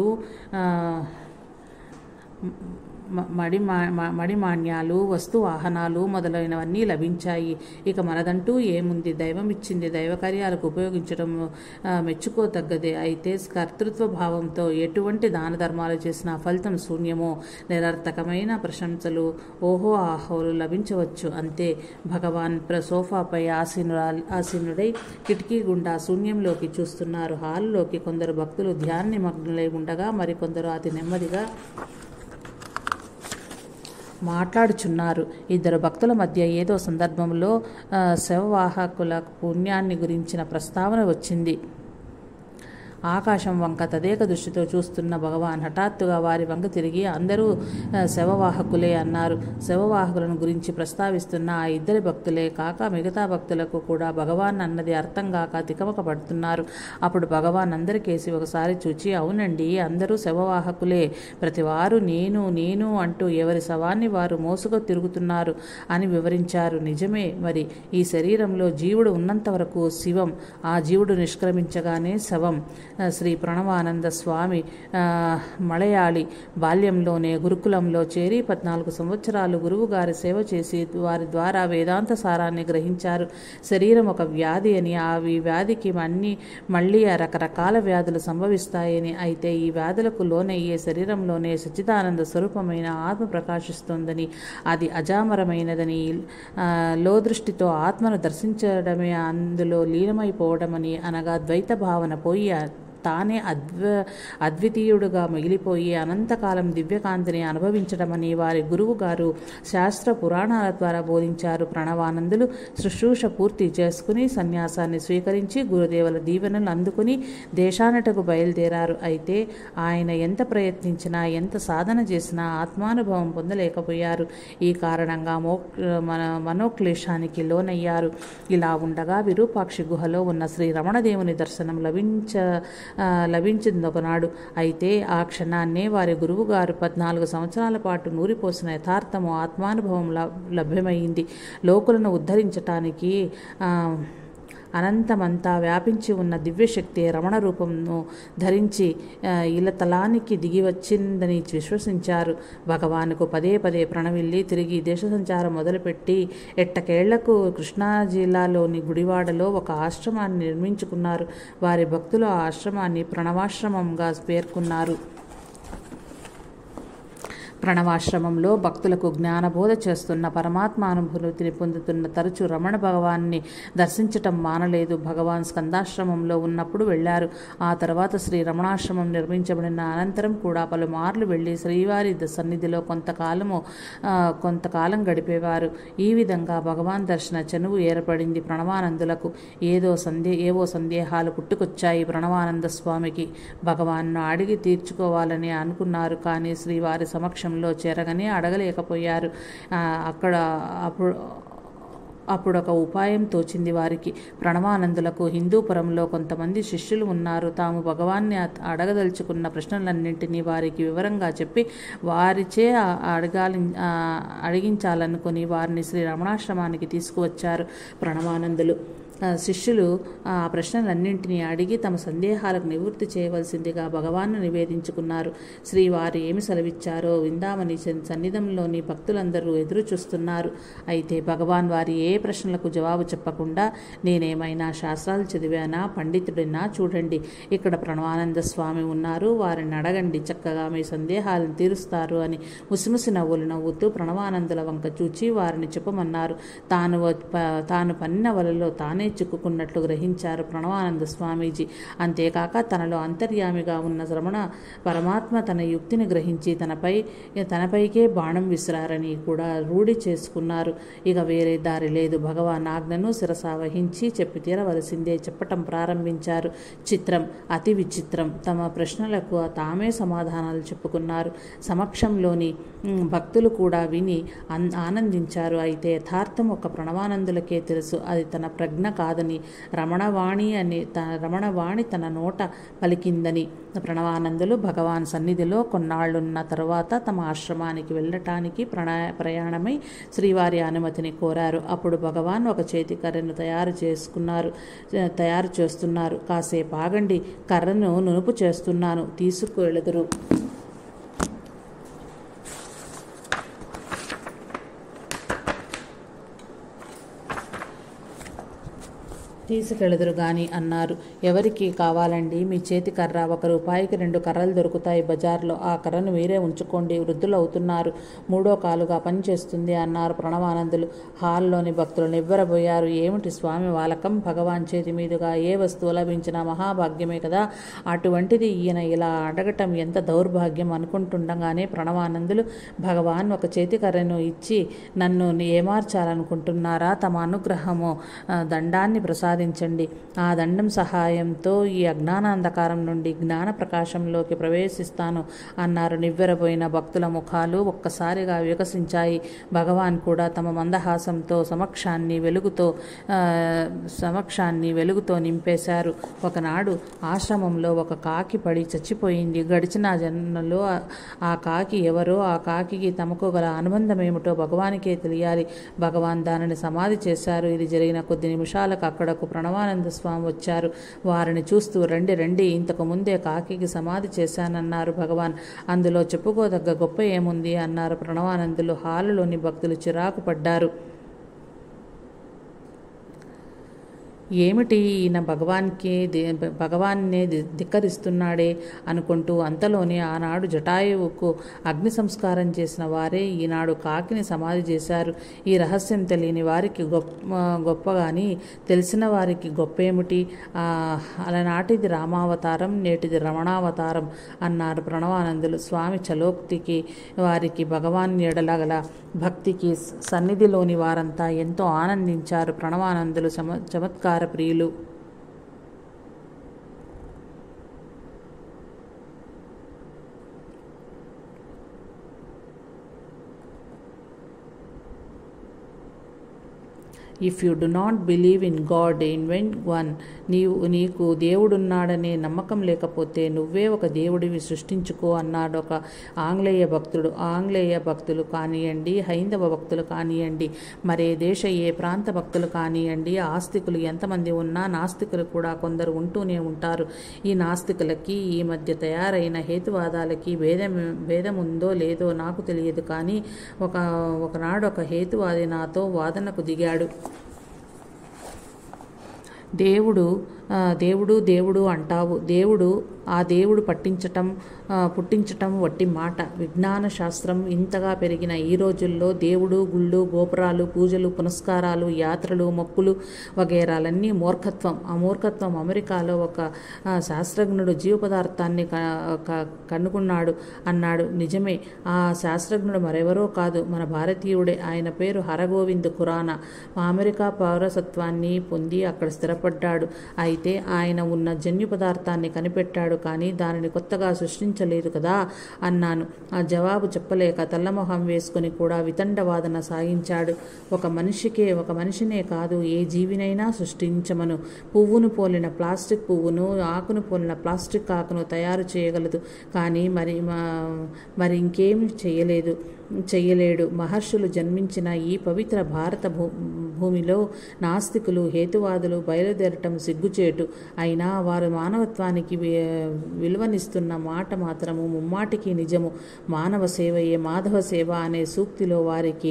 మడి మడిమాన్యాలు, వస్తు వాహనాలు మొదలైనవన్నీ లభించాయి. ఇక మనదంటూ ఏముంది? దైవం ఇచ్చింది దైవకార్యాలకు ఉపయోగించడం మెచ్చుకోతగ్గదే. అయితే కర్తృత్వ భావంతో ఎటువంటి దాన ధర్మాలు చేసినా ఫలితం శూన్యమో, నిరర్థకమైన ప్రశంసలు, ఓహో ఆహోలు లభించవచ్చు అంతే. భగవాన్ సోఫాపై ఆసీనురా ఆసీనుడై కిటికీ గుండా శూన్యంలోకి చూస్తున్నారు. హాల్లోకి కొందరు భక్తులు ధ్యాన నిమగ్నులై ఉండగా మరికొందరు అతి నెమ్మదిగా మాట్లాడుచున్నారు. ఇద్దరు భక్తుల మధ్య ఏదో సందర్భంలో శవవాహకుల పుణ్యాన్ని గురించిన ప్రస్తావన వచ్చింది. ఆకాశం వంక తదేక దృష్టితో చూస్తున్న భగవాన్ హఠాత్తుగా వారి వంక తిరిగి అందరూ శవవాహకులే అన్నారు. శవవాహకులను గురించి ప్రస్తావిస్తున్న ఆ ఇద్దరి భక్తులే కాక మిగతా భక్తులకు కూడా భగవాన్ అన్నది అర్థం కాక తికమక పడుతున్నారు. అప్పుడు భగవాన్ అందరికేసి ఒకసారి చూచి, అవునండి, అందరూ శవవాహకులే. ప్రతివారు నేను నేను అంటూ ఎవరి శవాన్ని వారు మోసుకు తిరుగుతున్నారు అని వివరించారు. నిజమే మరి. ఈ శరీరంలో జీవుడు ఉన్నంత వరకు శివం, ఆ జీవుడు నిష్క్రమించగానే శవం. శ్రీ ప్రణవానంద స్వామి మలయాళి బాల్యంలోనే గురుకులంలో చేరి పద్నాలుగు సంవత్సరాలు గురువు గారి సేవ చేసి వారి ద్వారా వేదాంత సారాన్ని గ్రహించారు. శరీరం ఒక వ్యాధి అని, ఆ వ్యాధికి అన్ని మళ్ళీ రకరకాల వ్యాధులు సంభవిస్తాయని, అయితే ఈ వ్యాధులకు లోనయ్యే శరీరంలోనే సచ్చిదానంద స్వరూపమైన ఆత్మ ప్రకాశిస్తోందని, అది అజామరమైనదని, లోదృష్టితో ఆత్మను దర్శించడమే అందులో లీనమైపోవడమని, అనగా ద్వైత భావన పోయి తానే అద్వ అద్వితీయుడుగా మిగిలిపోయి అనంతకాలం దివ్యకాంతిని అనుభవించడమని వారి గురువు గారు శాస్త్ర పురాణాల ద్వారా బోధించారు. ప్రణవానందులు శుశ్రూష పూర్తి చేసుకుని సన్యాసాన్ని స్వీకరించి గురుదేవుల దీవెనలు అందుకుని దేశానటకు బయలుదేరారు. అయితే ఆయన ఎంత ప్రయత్నించినా ఎంత సాధన చేసినా ఆత్మానుభవం పొందలేకపోయారు. ఈ కారణంగా మో మన మనోక్లేశానికి లోనయ్యారు. ఇలా ఉండగా విరూపాక్షి గుహలో ఉన్న శ్రీ రమణదేవుని దర్శనం లభించ లభించిందొకనాడు. అయితే ఆ క్షణాన్నే వారి గురువుగారు పద్నాలుగు సంవత్సరాల పాటు నూరిపోసిన యథార్థము ఆత్మానుభవం లభ్యమైంది. లోకులను ఉద్ధరించటానికి అనంతమంతా వ్యాపించి ఉన్న దివ్యశక్తి రమణ రూపంను ధరించి ఇలతలానికి దిగి వచ్చిందని విశ్వసించారు. భగవానుకు పదే పదే ప్రణవిల్లి తిరిగి దేశ సంచారం మొదలుపెట్టి ఎట్టకేళ్లకు కృష్ణా జిల్లాలోని గుడివాడలో ఒక ఆశ్రమాన్ని నిర్మించుకున్నారు. వారి భక్తులు ఆ ఆశ్రమాన్ని ప్రణవాశ్రమంగా పేర్కొన్నారు. ప్రణవాశ్రమంలో భక్తులకు జ్ఞానబోధ చేస్తున్న పరమాత్మానుభూతిని పొందుతున్న తరచూ రమణ భగవాన్ని దర్శించటం మానలేదు. భగవాన్ స్కందాశ్రమంలో ఉన్నప్పుడు వెళ్లారు. ఆ తర్వాత శ్రీ రమణాశ్రమం నిర్మించబడిన అనంతరం కూడా పలుమార్లు వెళ్లి శ్రీవారి సన్నిధిలో కొంతకాలము కొంతకాలం గడిపేవారు. ఈ విధంగా భగవాన్ దర్శన చనువు ఏర్పడింది ప్రణవానందులకు. ఏదో సందే ఏవో సందేహాలు పుట్టుకొచ్చాయి ప్రణవానంద స్వామికి. భగవాన్ను అడిగి తీర్చుకోవాలని అనుకున్నారు. కానీ శ్రీవారి సమక్షం లో చేరగానే అడగలేకపోయారు. అక్కడ అప్పుడు అప్పుడు ఒక ఉపాయం తోచింది వారికి. ప్రణవానందులకు హిందూపురంలో కొంతమంది శిష్యులు ఉన్నారు. తాము భగవాన్ని అడగదలుచుకున్న ప్రశ్నలన్నింటినీ వారికి వివరంగా చెప్పి వారిచే అడగాలి అడిగించాలనుకుని వారిని శ్రీ రమణాశ్రమానికి తీసుకువచ్చారు ప్రణవానందులు. శిష్యులు ఆ ప్రశ్నలన్నింటినీ అడిగి తమ సందేహాలకు నివృత్తి చేయవలసిందిగా భగవాన్ను నివేదించుకున్నారు. శ్రీవారు ఏమి సెలవిచ్చారో విందామని సన్నిధంలోని భక్తులందరూ ఎదురు చూస్తున్నారు. అయితే భగవాన్ వారి ఏ ప్రశ్నలకు జవాబు చెప్పకుండా, నేనేమైనా శాస్త్రాలు చదివానా, పండితుడినా, చూడండి ఇక్కడ ప్రణవానంద స్వామి ఉన్నారు, వారిని అడగండి, చక్కగా మీ సందేహాలను తీరుస్తారు అని ముసిముసి నవ్వులు నవ్వుతూ ప్రణవానందుల వంక చూచి వారిని చెప్పమన్నారు. తాను తాను పన్నిన వలలో తానే చిక్కుకున్నట్లు గ్రహించారు ప్రణవానంద స్వామీజీ. అంతేకాక తనలో అంతర్యామిగా ఉన్న రమణ పరమాత్మ తన యుక్తిని గ్రహించి తనపై తనపైకే బాణం విసిరారని కూడా రూఢి చేసుకున్నారు. ఇక వేరే దారి లేదు. భగవాన్ ఆజ్ఞను శిరస వహించి చెప్పి తీరవలసిందే చెప్పటం ప్రారంభించారు. చిత్రం, అతి విచిత్రం. తమ ప్రశ్నలకు తామే సమాధానాలు చెప్పుకున్నారు. సమక్షంలోని భక్తులు కూడా విని ఆనందించారు. అయితే యథార్థం ఒక ప్రణవానందులకే తెలుసు. అది తన ప్రజ్ఞ కాదని, రమణవాణి అని తన రమణవాణి తన నోట పలికిందని. ప్రణవానందులు భగవాన్ సన్నిధిలో కొన్నాళ్లున్న తర్వాత తమ ఆశ్రమానికి వెళ్ళటానికి ప్రణ ప్రయాణమై శ్రీవారి అనుమతిని కోరారు. అప్పుడు భగవాన్ ఒక చేతి కర్రను తయారు చేసుకున్నారు తయారు చేస్తున్నారు కాసేపు ఆగండి, కర్రను నునుపు చేస్తున్నాను, తీసుకువెళుదురు. తీసుకెళుదురు గాని అన్నారు. ఎవరికి కావాలండి మీ చేతి కర్ర? ఒక రూపాయికి రెండు కర్రలు దొరుకుతాయి బజార్లో. ఆ కర్రను మీరే ఉంచుకోండి, వృద్ధులు అవుతున్నారు, మూడో కాలుగా పనిచేస్తుంది అన్నారు ప్రణవానందులు. హాల్లోని భక్తులు నివ్వెరబోయారు. ఏమిటి స్వామి వాలకం? భగవాన్ చేతి మీదుగా ఏ వస్తువు లభించినా మహాభాగ్యమే కదా. అటువంటిది ఈయన ఇలా అడగటం ఎంత దౌర్భాగ్యం అనుకుంటుండగానే ప్రణవానందులు, భగవాన్ ఒక చేతి కర్రను ఇచ్చి నన్ను ఏమార్చాలనుకుంటున్నారా? తమ అనుగ్రహము దండాన్ని ప్రసాదించండి. ఆ దండం సహాయంతో ఈ అజ్ఞానాంధకారం నుండి జ్ఞాన ప్రకాశంలోకి ప్రవేశిస్తాను అన్నారు. నివ్వెరపోయిన భక్తుల ముఖాలు ఒక్కసారిగా వికసించాయి. భగవాన్ కూడా తమ మందహాసంతో సమక్షాన్ని వెలుగుతో సమక్షాన్ని వెలుగుతో నింపేశారు. ఒకనాడు ఆశ్రమంలో ఒక కాకి పడి చచ్చిపోయింది. గడిచిన జన్మలో ఆ కాకి ఎవరో, ఆ కాకికి తమకు గల అనుబంధం ఏమిటో భగవానికే తెలియాలి. భగవాన్ దానిని సమాధి చేశారు. ఇది జరిగిన కొద్ది నిమిషాలకు అక్కడకు ప్రణవానంద స్వామి వచ్చారు. వారిని చూస్తూ, రండి రండి, ఇంతకు ముందే కాకికి సమాధి చేశానన్నారు భగవాన్. అందులో చెప్పుకోదగ్గ గొప్ప ఏముంది అన్నారు ప్రణవానందులు. హాలులోని భక్తులు చిరాకు పడ్డారు. ఏమిటి ఈయన భగవాన్కి భగవాన్నే ధిక్కరిస్తున్నాడే అనుకుంటూ అంతలోనే ఆనాడు జటాయువుకు అగ్ని సంస్కారం చేసిన వారే ఈనాడు కాకిని సమాధి చేశారు. ఈ రహస్యం తెలియని వారికి గొప్ప గొప్పగాని తెలిసిన వారికి గొప్పేమిటి? అలనాటిది రామావతారం, నేటిది రమణావతారం అన్నారు ప్రణవానందులు. స్వామి చలోక్తికి వారికి భగవాన్ ఎడలగల భక్తికి సన్నిధిలోని వారంతా ఎంతో ఆనందించారు. ప్రణవానందులు చమ చమత్కార ప్రియులు. If you do not believe in god invent one. నీవు నీకు దేవుడున్నాడనే నమ్మకం లేకపోతే నువ్వే ఒక దేవుడివి సృష్టించుకో అన్నాడు ఒక ఆంగ్లేయ భక్తుడు. ఆంగ్లేయ భక్తులు కానివ్వండి, హైందవ భక్తులు కానివ్వండి, మరే దేశ ఏ ప్రాంత భక్తులు కానివ్వండి, ఆస్తికులు ఎంతమంది ఉన్నా నాస్తికులు కూడా కొందరు ఉంటూనే ఉంటారు. ఈ నాస్తికులకి ఈ మధ్య తయారైన హేతువాదాలకి భేదం భేదముందో లేదో నాకు తెలియదు, కానీ ఒక ఒకనాడు ఒక హేతువాది నాతో వాదనకు దిగాడు. దేవుడు దేవుడు దేవుడు అంటావు, దేవుడు ఆ దేవుడు పట్టించటం పుట్టించటం వట్టి మాట. విజ్ఞాన శాస్త్రం ఇంతగా పెరిగిన ఈ రోజుల్లో దేవుడు, గుళ్ళు, గోపురాలు, పూజలు, పునస్కారాలు, యాత్రలు, మొక్కులు వగేరాలన్నీ మూర్ఖత్వం. ఆ మూర్ఖత్వం అమెరికాలో ఒక శాస్త్రజ్ఞుడు జీవ పదార్థాన్ని కనుగొన్నాడు అన్నాడు. నిజమే, ఆ శాస్త్రజ్ఞుడు మరెవరో కాదు, మన భారతీయుడే. ఆయన పేరు హరగోవింద్ ఖురానా. అమెరికా పౌరసత్వాన్ని పొంది అక్కడ స్థిరపడ్డాడు. అయితే ఆయన ఉన్న జన్యు పదార్థాన్ని కనిపెట్టాడు, కానీ దానిని కొత్తగా సృష్టించలేదు కదా అన్నాను. ఆ జవాబు చెప్పలేక తెల్లమొహం వేసుకుని కూడా వితండవాదన సాగించాడు. ఒక మనిషికే ఒక మనిషినే కాదు, ఏ జీవినైనా సృష్టించమను. పువ్వును పోలిన ప్లాస్టిక్ పువ్వును, ఆకును పోలిన ప్లాస్టిక్ ఆకును తయారు చేయగలదు, కానీ మరి మరి ఇంకేం చేయలేదు చెయ్యలేడు. మహర్షులు జన్మించిన ఈ పవిత్ర భారత భూ భూమిలో నాస్తికులు, హేతువాదులు బయలుదేరటం సిగ్గుచేటు. అయినా వారు మానవత్వానికి విలువనిస్తున్న మాట మాత్రము ముమ్మాటికి నిజము. మానవ సేవయే మాధవ సేవ అనే సూక్తిలో వారికి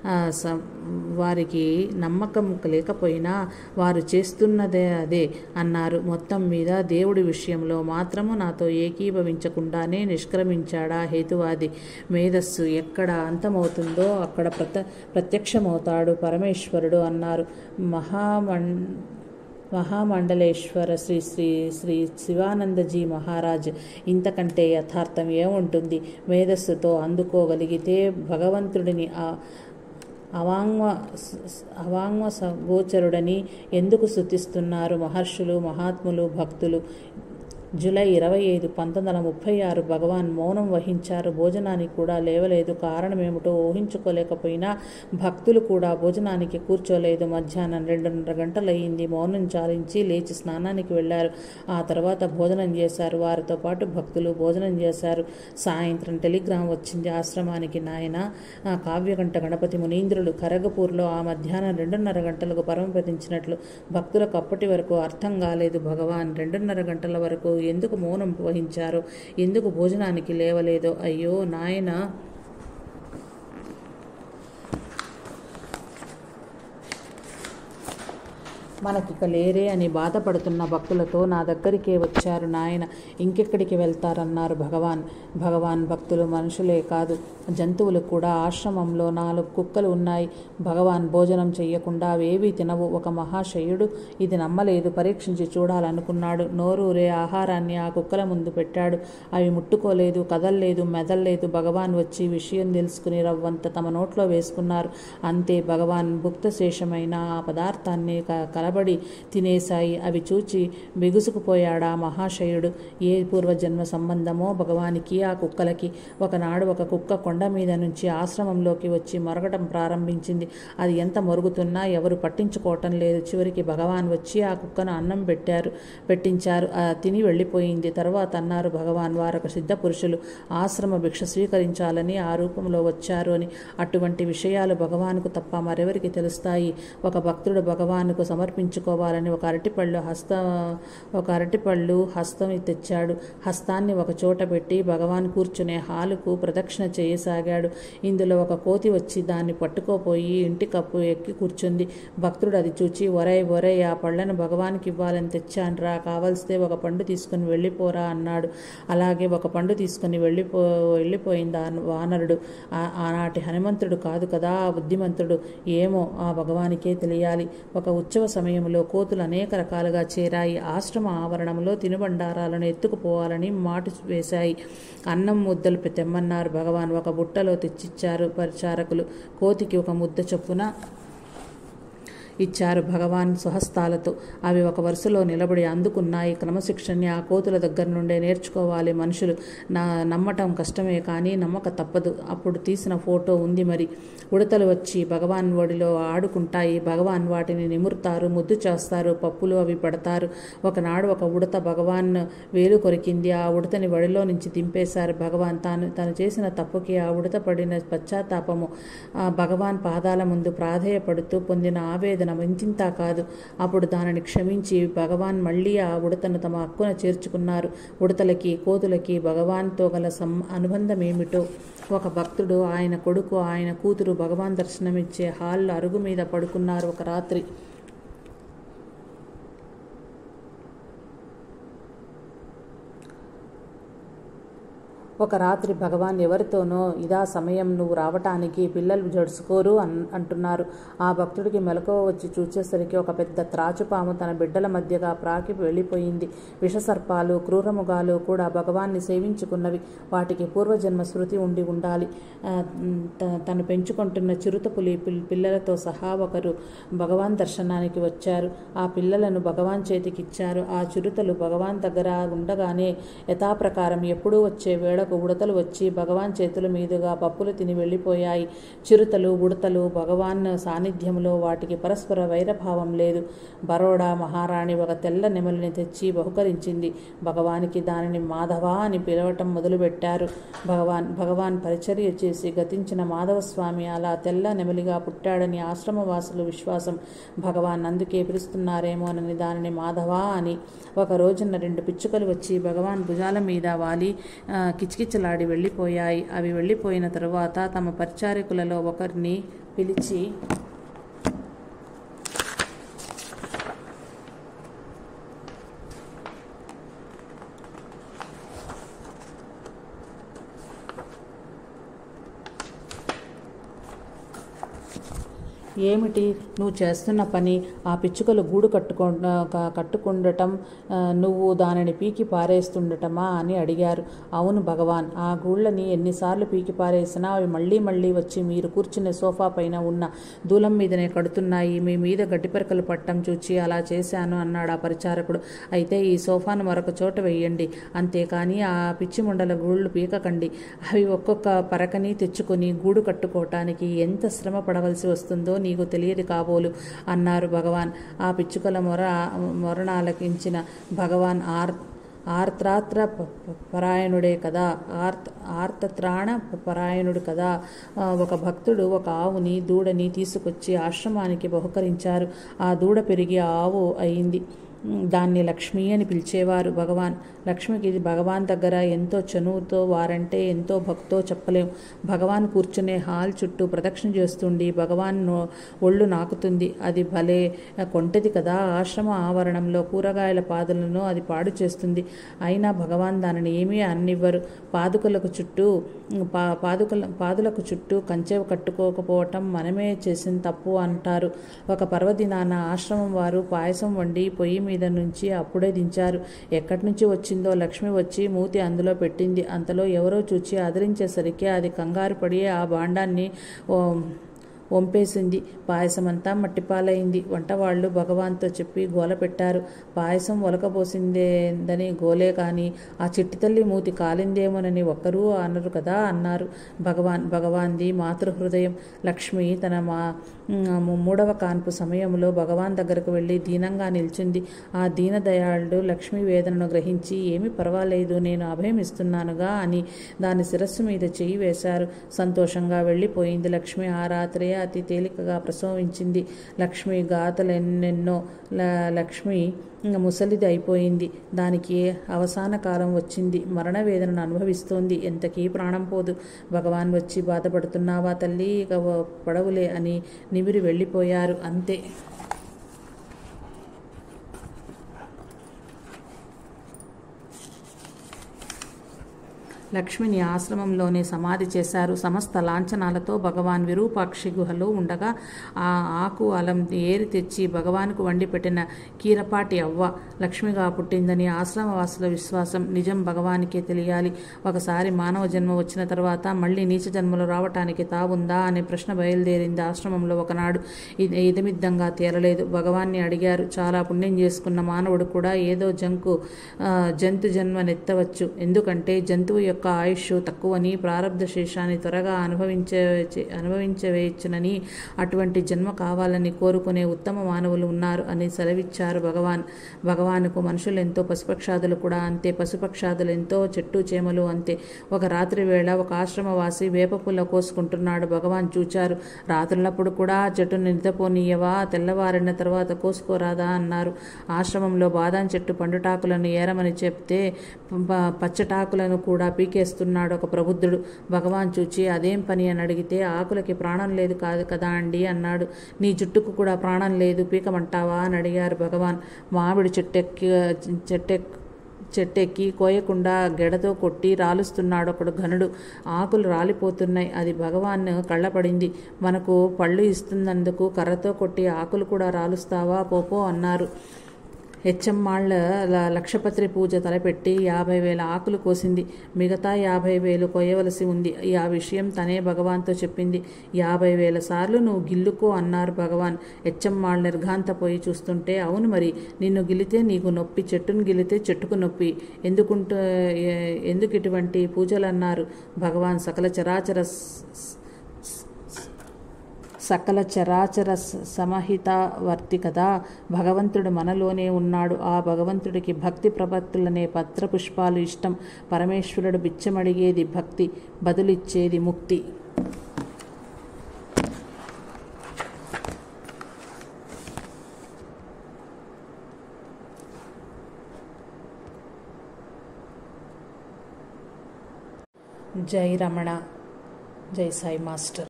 వారికి నమ్మకం లేకపోయినా వారు చేస్తున్నదే అదే అన్నారు. మొత్తం మీద దేవుడి విషయంలో మాత్రము నాతో ఏకీభవించకుండానే నిష్క్రమించాడా హేతువాది. మేధస్సు ఎక్కడ అంతమవుతుందో అక్కడ ప్రత ప్రత్యక్షమవుతాడు పరమేశ్వరుడు అన్నారు మహామం మహామండలేశ్వర శ్రీ శ్రీ శ్రీ శివానందజీ మహారాజ్. ఇంతకంటే యథార్థం ఏముంటుంది? మేధస్సుతో అందుకోగలిగితే భగవంతుడిని ఆ అవాంగ్మ అవాంగ్మ గోచరుడని ఎందుకు స్తుతిస్తున్నారు మహర్షులు, మహాత్ములు, భక్తులు? జూలై ఇరవై ఐదు పంతొమ్మిది వందల ముప్పై ఆరు భగవాన్ మౌనం వహించారు. భోజనానికి కూడా లేవలేదు. కారణమేమిటో ఊహించుకోలేకపోయినా భక్తులు కూడా భోజనానికి కూర్చోలేదు. మధ్యాహ్నం రెండున్నర గంటలయ్యింది. మౌనం చాలించి లేచి స్నానానికి వెళ్లారు. ఆ తర్వాత భోజనం చేశారు. వారితో పాటు భక్తులు భోజనం చేశారు. సాయంత్రం టెలిగ్రామ్ వచ్చింది ఆశ్రమానికి. నాయన కావ్యకంఠ గణపతి మునీంద్రులు ఖరగపూర్లో ఆ మధ్యాహ్నం రెండున్నర గంటలకు పరమపదించినట్లు. భక్తులకు అప్పటి వరకు అర్థం కాలేదు. భగవాన్ రెండున్నర గంటల వరకు ఎందుకు మౌనం వహించారో, ఎందుకు భోజనానికి లేవలేదో. అయ్యో నాయనా, మనకిక లేరే అని బాధపడుతున్న భక్తులతో నా దగ్గరికే వచ్చారు. నాయన ఇంకెక్కడికి వెళ్తారన్నారు భగవాన్. భగవాన్ భక్తులు మనుషులే కాదు, జంతువులు కూడా. ఆశ్రమంలో నాలుగు కుక్కలు ఉన్నాయి. భగవాన్ భోజనం చెయ్యకుండా అవేవీ తినవు. ఒక మహాశయుడు ఇది నమ్మలేదు. పరీక్షించి చూడాలనుకున్నాడు. నోరూరే ఆహారాన్ని ఆ కుక్కల ముందు పెట్టాడు. అవి ముట్టుకోలేదు, కదల్లేదు, మెదల్లేదు. భగవాన్ వచ్చి విషయం తెలుసుకుని రవ్వంత తమ నోట్లో వేసుకున్నారు. అంతే, భగవాన్ భుక్తశేషమైన ఆ పదార్థాన్ని కలబడి తినేశాయి. అవి చూచి బిగుసుకుపోయాడా మహాశయుడు. ఏ పూర్వజన్మ సంబంధమో భగవానికి ఆ కుక్కలకి. ఒకనాడు ఒక కుక్క కొండ మీద నుంచి ఆశ్రమంలోకి వచ్చి మొరగటం ప్రారంభించింది. అది ఎంత మొరుగుతున్నా ఎవరు పట్టించుకోవటం లేదు. చివరికి భగవాన్ వచ్చి ఆ కుక్కను అన్నం పెట్టారు పెట్టించారు తిని వెళ్ళిపోయింది. తర్వాత అన్నారు భగవాన్, వారొక సిద్ధ పురుషులు, ఆశ్రమ భిక్ష స్వీకరించాలని ఆ రూపంలో వచ్చారు అని. అటువంటి విషయాలు భగవానుకు తప్ప మరెవరికి తెలుస్తాయి? ఒక భక్తుడు భగవానుకు సమర్పించుకోవాలని ఒక అరటిపళ్ళు హస్త ఒక అరటిపళ్ళు హస్తం తెచ్చాడు. హస్తాన్ని ఒక చోట పెట్టి భగవాన్ కూర్చునే హాలుకు ప్రదక్షిణ చేసి చేయసాగాడు. ఇందులో ఒక కోతి వచ్చి దాన్ని పట్టుకోపోయి ఇంటి కప్పు ఎక్కి కూర్చుంది. భక్తుడు అది చూచి, ఒరై ఒరై ఆ పళ్ళను భగవానికి ఇవ్వాలని తెచ్చాన్రా, కావలిస్తే ఒక పండు తీసుకుని వెళ్ళిపోరా అన్నాడు. అలాగే ఒక పండు తీసుకుని వెళ్ళిపో వెళ్ళిపోయింది ఆ వానరుడు. ఆనాటి హనుమంతుడు కాదు కదా ఆ బుద్ధిమంతుడు. ఏమో ఆ భగవానికే తెలియాలి. ఒక ఉత్సవ సమయంలో కోతులు అనేక రకాలుగా చేరాయి. ఆశ్రమ ఆవరణంలో తినుబండారాలను ఎత్తుకుపోవాలని మాటు వేశాయి. అన్నం ముద్దలు తెమ్మన్నారు భగవాన్. ఒక బుట్టలో తెచ్చిచ్చారు పరిచారకులు. కోతికి ఒక ముద్ద చొప్పున ఇచ్చారు భగవాన్ స్వహస్తాలతో. అవి ఒక వరుసలో నిలబడి అందుకున్నాయి. క్రమశిక్షణని ఆ కోతుల దగ్గర నుండే నేర్చుకోవాలి మనుషులు. నా నమ్మటం కష్టమే కానీ నమ్మక తప్పదు. అప్పుడు తీసిన ఫోటో ఉంది మరి. ఉడతలు వచ్చి భగవాన్ ఒడిలో ఆడుకుంటాయి. భగవాన్ వాటిని నిమురుతారు, ముద్దు చేస్తారు, పప్పులు అవి పడతారు. ఒకనాడు ఒక ఉడత భగవాన్ వేలు కొరికింది. ఆ ఉడతని వడిలో నుంచి దింపేశారు భగవాన్. తాను తను చేసిన తప్పుకి ఆ ఉడత పడిన పశ్చాత్తాపము ఆ భగవాన్ పాదాల ముందు ప్రాధేయపడుతూ పొందిన ఆవేదన ఇంతింతా కాదు. అప్పుడు దానిని క్షమించి భగవాన్ మళ్ళీ ఆ ఉడతను తమ హక్కున చేర్చుకున్నారు. ఉడతలకి కోతులకి భగవాన్తో గల సం అనుబంధమేమిటో. ఒక భక్తుడు, ఆయన కొడుకు, ఆయన కూతురు భగవాన్ దర్శనమిచ్చే హాల్లో అరుగు మీద పడుకున్నారు ఒక రాత్రి. ఒక రాత్రి భగవాన్ ఎవరితోనో, ఇదా సమయం నువ్వు రావటానికి, పిల్లలు జడుసుకోరు అన్ అంటున్నారు. ఆ భక్తుడికి మెలకువ వచ్చి చూచేసరికి ఒక పెద్ద త్రాచుపాము తన బిడ్డల మధ్యగా ప్రాకి వెళ్ళిపోయింది. విషసర్పాలు, క్రూరముగాలు కూడా భగవాన్ని సేవించుకున్నవి. వాటికి పూర్వజన్మ స్మృతి ఉండి ఉండాలి. తను పెంచుకుంటున్న చిరుతపులి పిల్లలతో సహా ఒకరు భగవాన్ దర్శనానికి వచ్చారు. ఆ పిల్లలను భగవాన్ చేతికిచ్చారు. ఆ చిరుతలు భగవాన్ దగ్గర ఉండగానే యథాప్రకారం ఎప్పుడూ వచ్చే వేళ ఉడతలు వచ్చి భగవాన్ చేతుల మీదుగా పప్పులు తిని వెళ్ళిపోయాయి. చిరుతలు, ఉడతలు భగవాన్ సాన్నిధ్యంలో వాటికి పరస్పర వైరభావం లేదు. బరోడా మహారాణి ఒక తెల్ల నెమలిని తెచ్చి బహుకరించింది. భగవానికి దానిని మాధవ అని పిలవటం మొదలుపెట్టారు. భగవాన్ భగవాన్ పరిచర్య చేసి గతించిన మాధవస్వామి అలా తెల్ల నెమలిగా పుట్టాడని ఆశ్రమవాసులు విశ్వాసం. భగవాన్ అందుకే పిలుస్తున్నారేమోనని దానిని మాధవ అని. ఒక రోజున రెండు పిచ్చుకలు వచ్చి భగవాన్ భుజాల మీద వాలి కిచకిచలాడి వెళ్ళిపోయాయి. అవి వెళ్ళిపోయిన తరువాత తమ పరిచారకులలో ఒకరిని పిలిచి, ఏమిటి నువ్వు చేస్తున్న పని? ఆ పిచ్చుకలు గూడు కట్టుకో కట్టుకుండటం నువ్వు దానిని పీకి పారేస్తుండటమా అని అడిగారు. అవును భగవాన్, ఆ గూళ్ళని ఎన్నిసార్లు పీకి పారేసినా అవి మళ్ళీ మళ్ళీ వచ్చి మీరు కూర్చునే సోఫా పైన ఉన్న దూలం మీదనే కడుతున్నాయి. మీ మీద గడ్డిపెరకలు పట్టం చూచి అలా చేశాను అన్నాడు ఆ పరిచారకుడు. అయితే ఈ సోఫాను మరొక చోట వేయండి, అంతేకాని ఆ పిచ్చి ముండల గూళ్ళు పీకకండి. అవి ఒక్కొక్క పరకని తెచ్చుకొని గూడు కట్టుకోవటానికి ఎంత శ్రమ పడవలసి వస్తుందో నీకు తెలియదు కాబోలు అన్నారు భగవాన్. ఆ పిచ్చుకల మొర మొరణాలకించిన భగవాన్ ఆర్ ఆర్త్రాత్ర పరాయణుడే కదా, ఆర్త ఆర్తత్రాణ పరాయణుడు కదా. ఒక భక్తుడు ఒక ఆవుని, దూడని తీసుకొచ్చి ఆశ్రమానికి బహుకరించారు. ఆ దూడ పెరిగి ఆవు అయింది. దాన్ని లక్ష్మి అని పిలిచేవారు భగవాన్. లక్ష్మికి ఇది భగవాన్ దగ్గర ఎంతో చనువుతో, వారంటే ఎంతో భక్తో చెప్పలేం. భగవాన్ కూర్చునే హాల్ చుట్టూ ప్రదక్షిణ చేస్తుండి భగవాన్ ఒళ్ళు నాకుతుంది. అది భలే కొంటది కదా. ఆశ్రమ ఆవరణంలో కూరగాయల పాదులను అది పాడు చేస్తుంది. అయినా భగవాన్ దానిని ఏమీ అన్నివ్వరు. పాదుకలకు చుట్టూ పా పాదుకల పాదులకు చుట్టూ కంచె కట్టుకోకపోవటం మనమే చేసిన తప్పు అంటారు. ఒక పర్వదినాన ఆశ్రమం వారు పాయసం వండి పొయ్యి మీద నుంచి అప్పుడే దించారు. ఎక్కడి నుంచి వచ్చిందో లక్ష్మి వచ్చి మూతి అందులో పెట్టింది. అంతలో ఎవరో చూచి అదిరించేసరికి అది కంగారు పడి ఆ భాండాన్ని వంపేసింది. పాయసమంతా మట్టిపాలైంది. వంటవాళ్లు భగవాన్తో చెప్పి గోల పెట్టారు. పాయసం ఒలకబోసిందేందని గోలే కానీ ఆ చిట్టి తల్లి మూతి కాలిందేమోనని ఒక్కరూ అనరు కదా అన్నారు భగవాన్. భగవాన్ది మాతృహృదయం. లక్ష్మి తన మా మూడవ కాన్పు సమయంలో భగవాన్ దగ్గరకు వెళ్ళి దీనంగా నిల్చుంది. ఆ దీనదయాళుడు లక్ష్మి వేదనను గ్రహించి, ఏమీ పర్వాలేదు, నేను అభయం ఇస్తున్నానుగా అని దాని శిరస్సు మీద చెయ్యి వేశారు. సంతోషంగా వెళ్ళిపోయింది లక్ష్మి. ఆ రాత్రి అతి తేలికగా ప్రసవించింది. లక్ష్మి గాథలెన్నెన్నో. లక్ష్మి ముసలిది అయిపోయింది. దానికి అవసాన కాలం వచ్చింది. మరణ వేదనను అనుభవిస్తోంది. ఎంతకీ ప్రాణం పోదు. భగవాన్ వచ్చి బాధపడుతున్నావా తల్లి, ఇక పడవులే అని నిమిరి వెళ్ళిపోయారు. అంతే. లక్ష్మిని ఆశ్రమంలోనే సమాధి చేశారు. సమస్త లాంఛనాలతో భగవాన్ విరూపాక్షి గుహలో ఉండగా ఆ ఆకు అలం ఏరి తెచ్చి భగవాన్కు వండి పెట్టిన కీరపాటి అవ్వ లక్ష్మిగా పుట్టిందని ఆశ్రమవాసుల విశ్వాసం. నిజం భగవానికే తెలియాలి. ఒకసారి మానవ జన్మ వచ్చిన తర్వాత మళ్ళీ నీచ జన్మలు రావటానికి తావుందా అనే ప్రశ్న బయలుదేరింది ఆశ్రమంలో ఒకనాడు. ఇది ఇదమిద్దంగా తేలలేదు. భగవాన్ని అడిగారు. చాలా పుణ్యం చేసుకున్న మానవుడు కూడా ఏదో జంకు జంతు జన్మనెత్తవచ్చు. ఎందుకంటే జంతువు యొక్క ఆయుష్ తక్కువని, ప్రారబ్ధ శేషాన్ని త్వరగా అనుభవించే అనుభవించవేయచ్చునని, అటువంటి జన్మ కావాలని కోరుకునే ఉత్తమ మానవులు ఉన్నారు అని సెలవిచ్చారు భగవాన్. భగవానుకు మనుషులెంతో, పశుపక్షాదులు కూడా అంతే. పశుపక్షాదులు ఎంతో, చెట్టు చేమలు అంతే. ఒక రాత్రి వేళ ఒక ఆశ్రమవాసి వేపపుల్ల కోసుకుంటున్నాడు. భగవాన్ చూచారు. రాత్రులప్పుడు కూడా చెట్టును నిద్రపోనీయవా, తెల్లవారిన తర్వాత కోసుకోరాదా అన్నారు. ఆశ్రమంలో బాదాం చెట్టు పండుటాకులను ఏరమని చెప్తే పచ్చటాకులను కూడా పీకేస్తున్నాడు ఒక ప్రబుద్ధుడు. భగవాన్ చూచి అదేం పని అని అడిగితే, ఆకులకి ప్రాణం లేదు కాదు కదా అండి అన్నాడు. నీ జుట్టుకు కూడా ప్రాణం లేదు, పీకమంటావా అని అడిగారు భగవాన్. మామిడి చెట్టెక్కి చెట్టెక్ చెట్టెక్కి కోయకుండా గెడతో కొట్టి రాలుస్తున్నాడు ఒకడు ఘనుడు. ఆకులు రాలిపోతున్నాయి. అది భగవాన్ కళ్ళపడింది. మనకు పళ్ళు ఇస్తున్నందుకు కర్రతో కొట్టి ఆకులు కూడా రాలుస్తావా పోపో అన్నారు. హెచ్చమ్మాళ్ళ లక్షపత్రి పూజ తలపెట్టి యాభై వేల ఆకులు కోసింది. మిగతా యాభై వేలు కొయ్యవలసి ఉంది. ఆ విషయం తనే భగవాన్తో చెప్పింది. యాభై వేల సార్లు నువ్వు గిల్లుకో అన్నారు భగవాన్. హెచ్చమ్మాళ్ళు నిర్ఘాంతపోయి చూస్తుంటే, అవును మరి, నిన్ను గిలితే నీకు నొప్పి, చెట్టును గిలితే చెట్టుకు నొప్పి, ఎందుకుంట ఎందుకు ఇటువంటి పూజలు అన్నారు భగవాన్. సకల చరాచర సకల చరాచర సమహితావర్తి కదా. భగవంతుడు మనలోనే ఉన్నాడు. ఆ భగవంతుడికి భక్తి ప్రపత్తులనే పత్రపుష్పాలు ఇష్టం. పరమేశ్వరుడు బిచ్చమడిగేది భక్తి, బదులిచ్చేది ముక్తి. జై రమణ. జై సాయి మాస్టర్.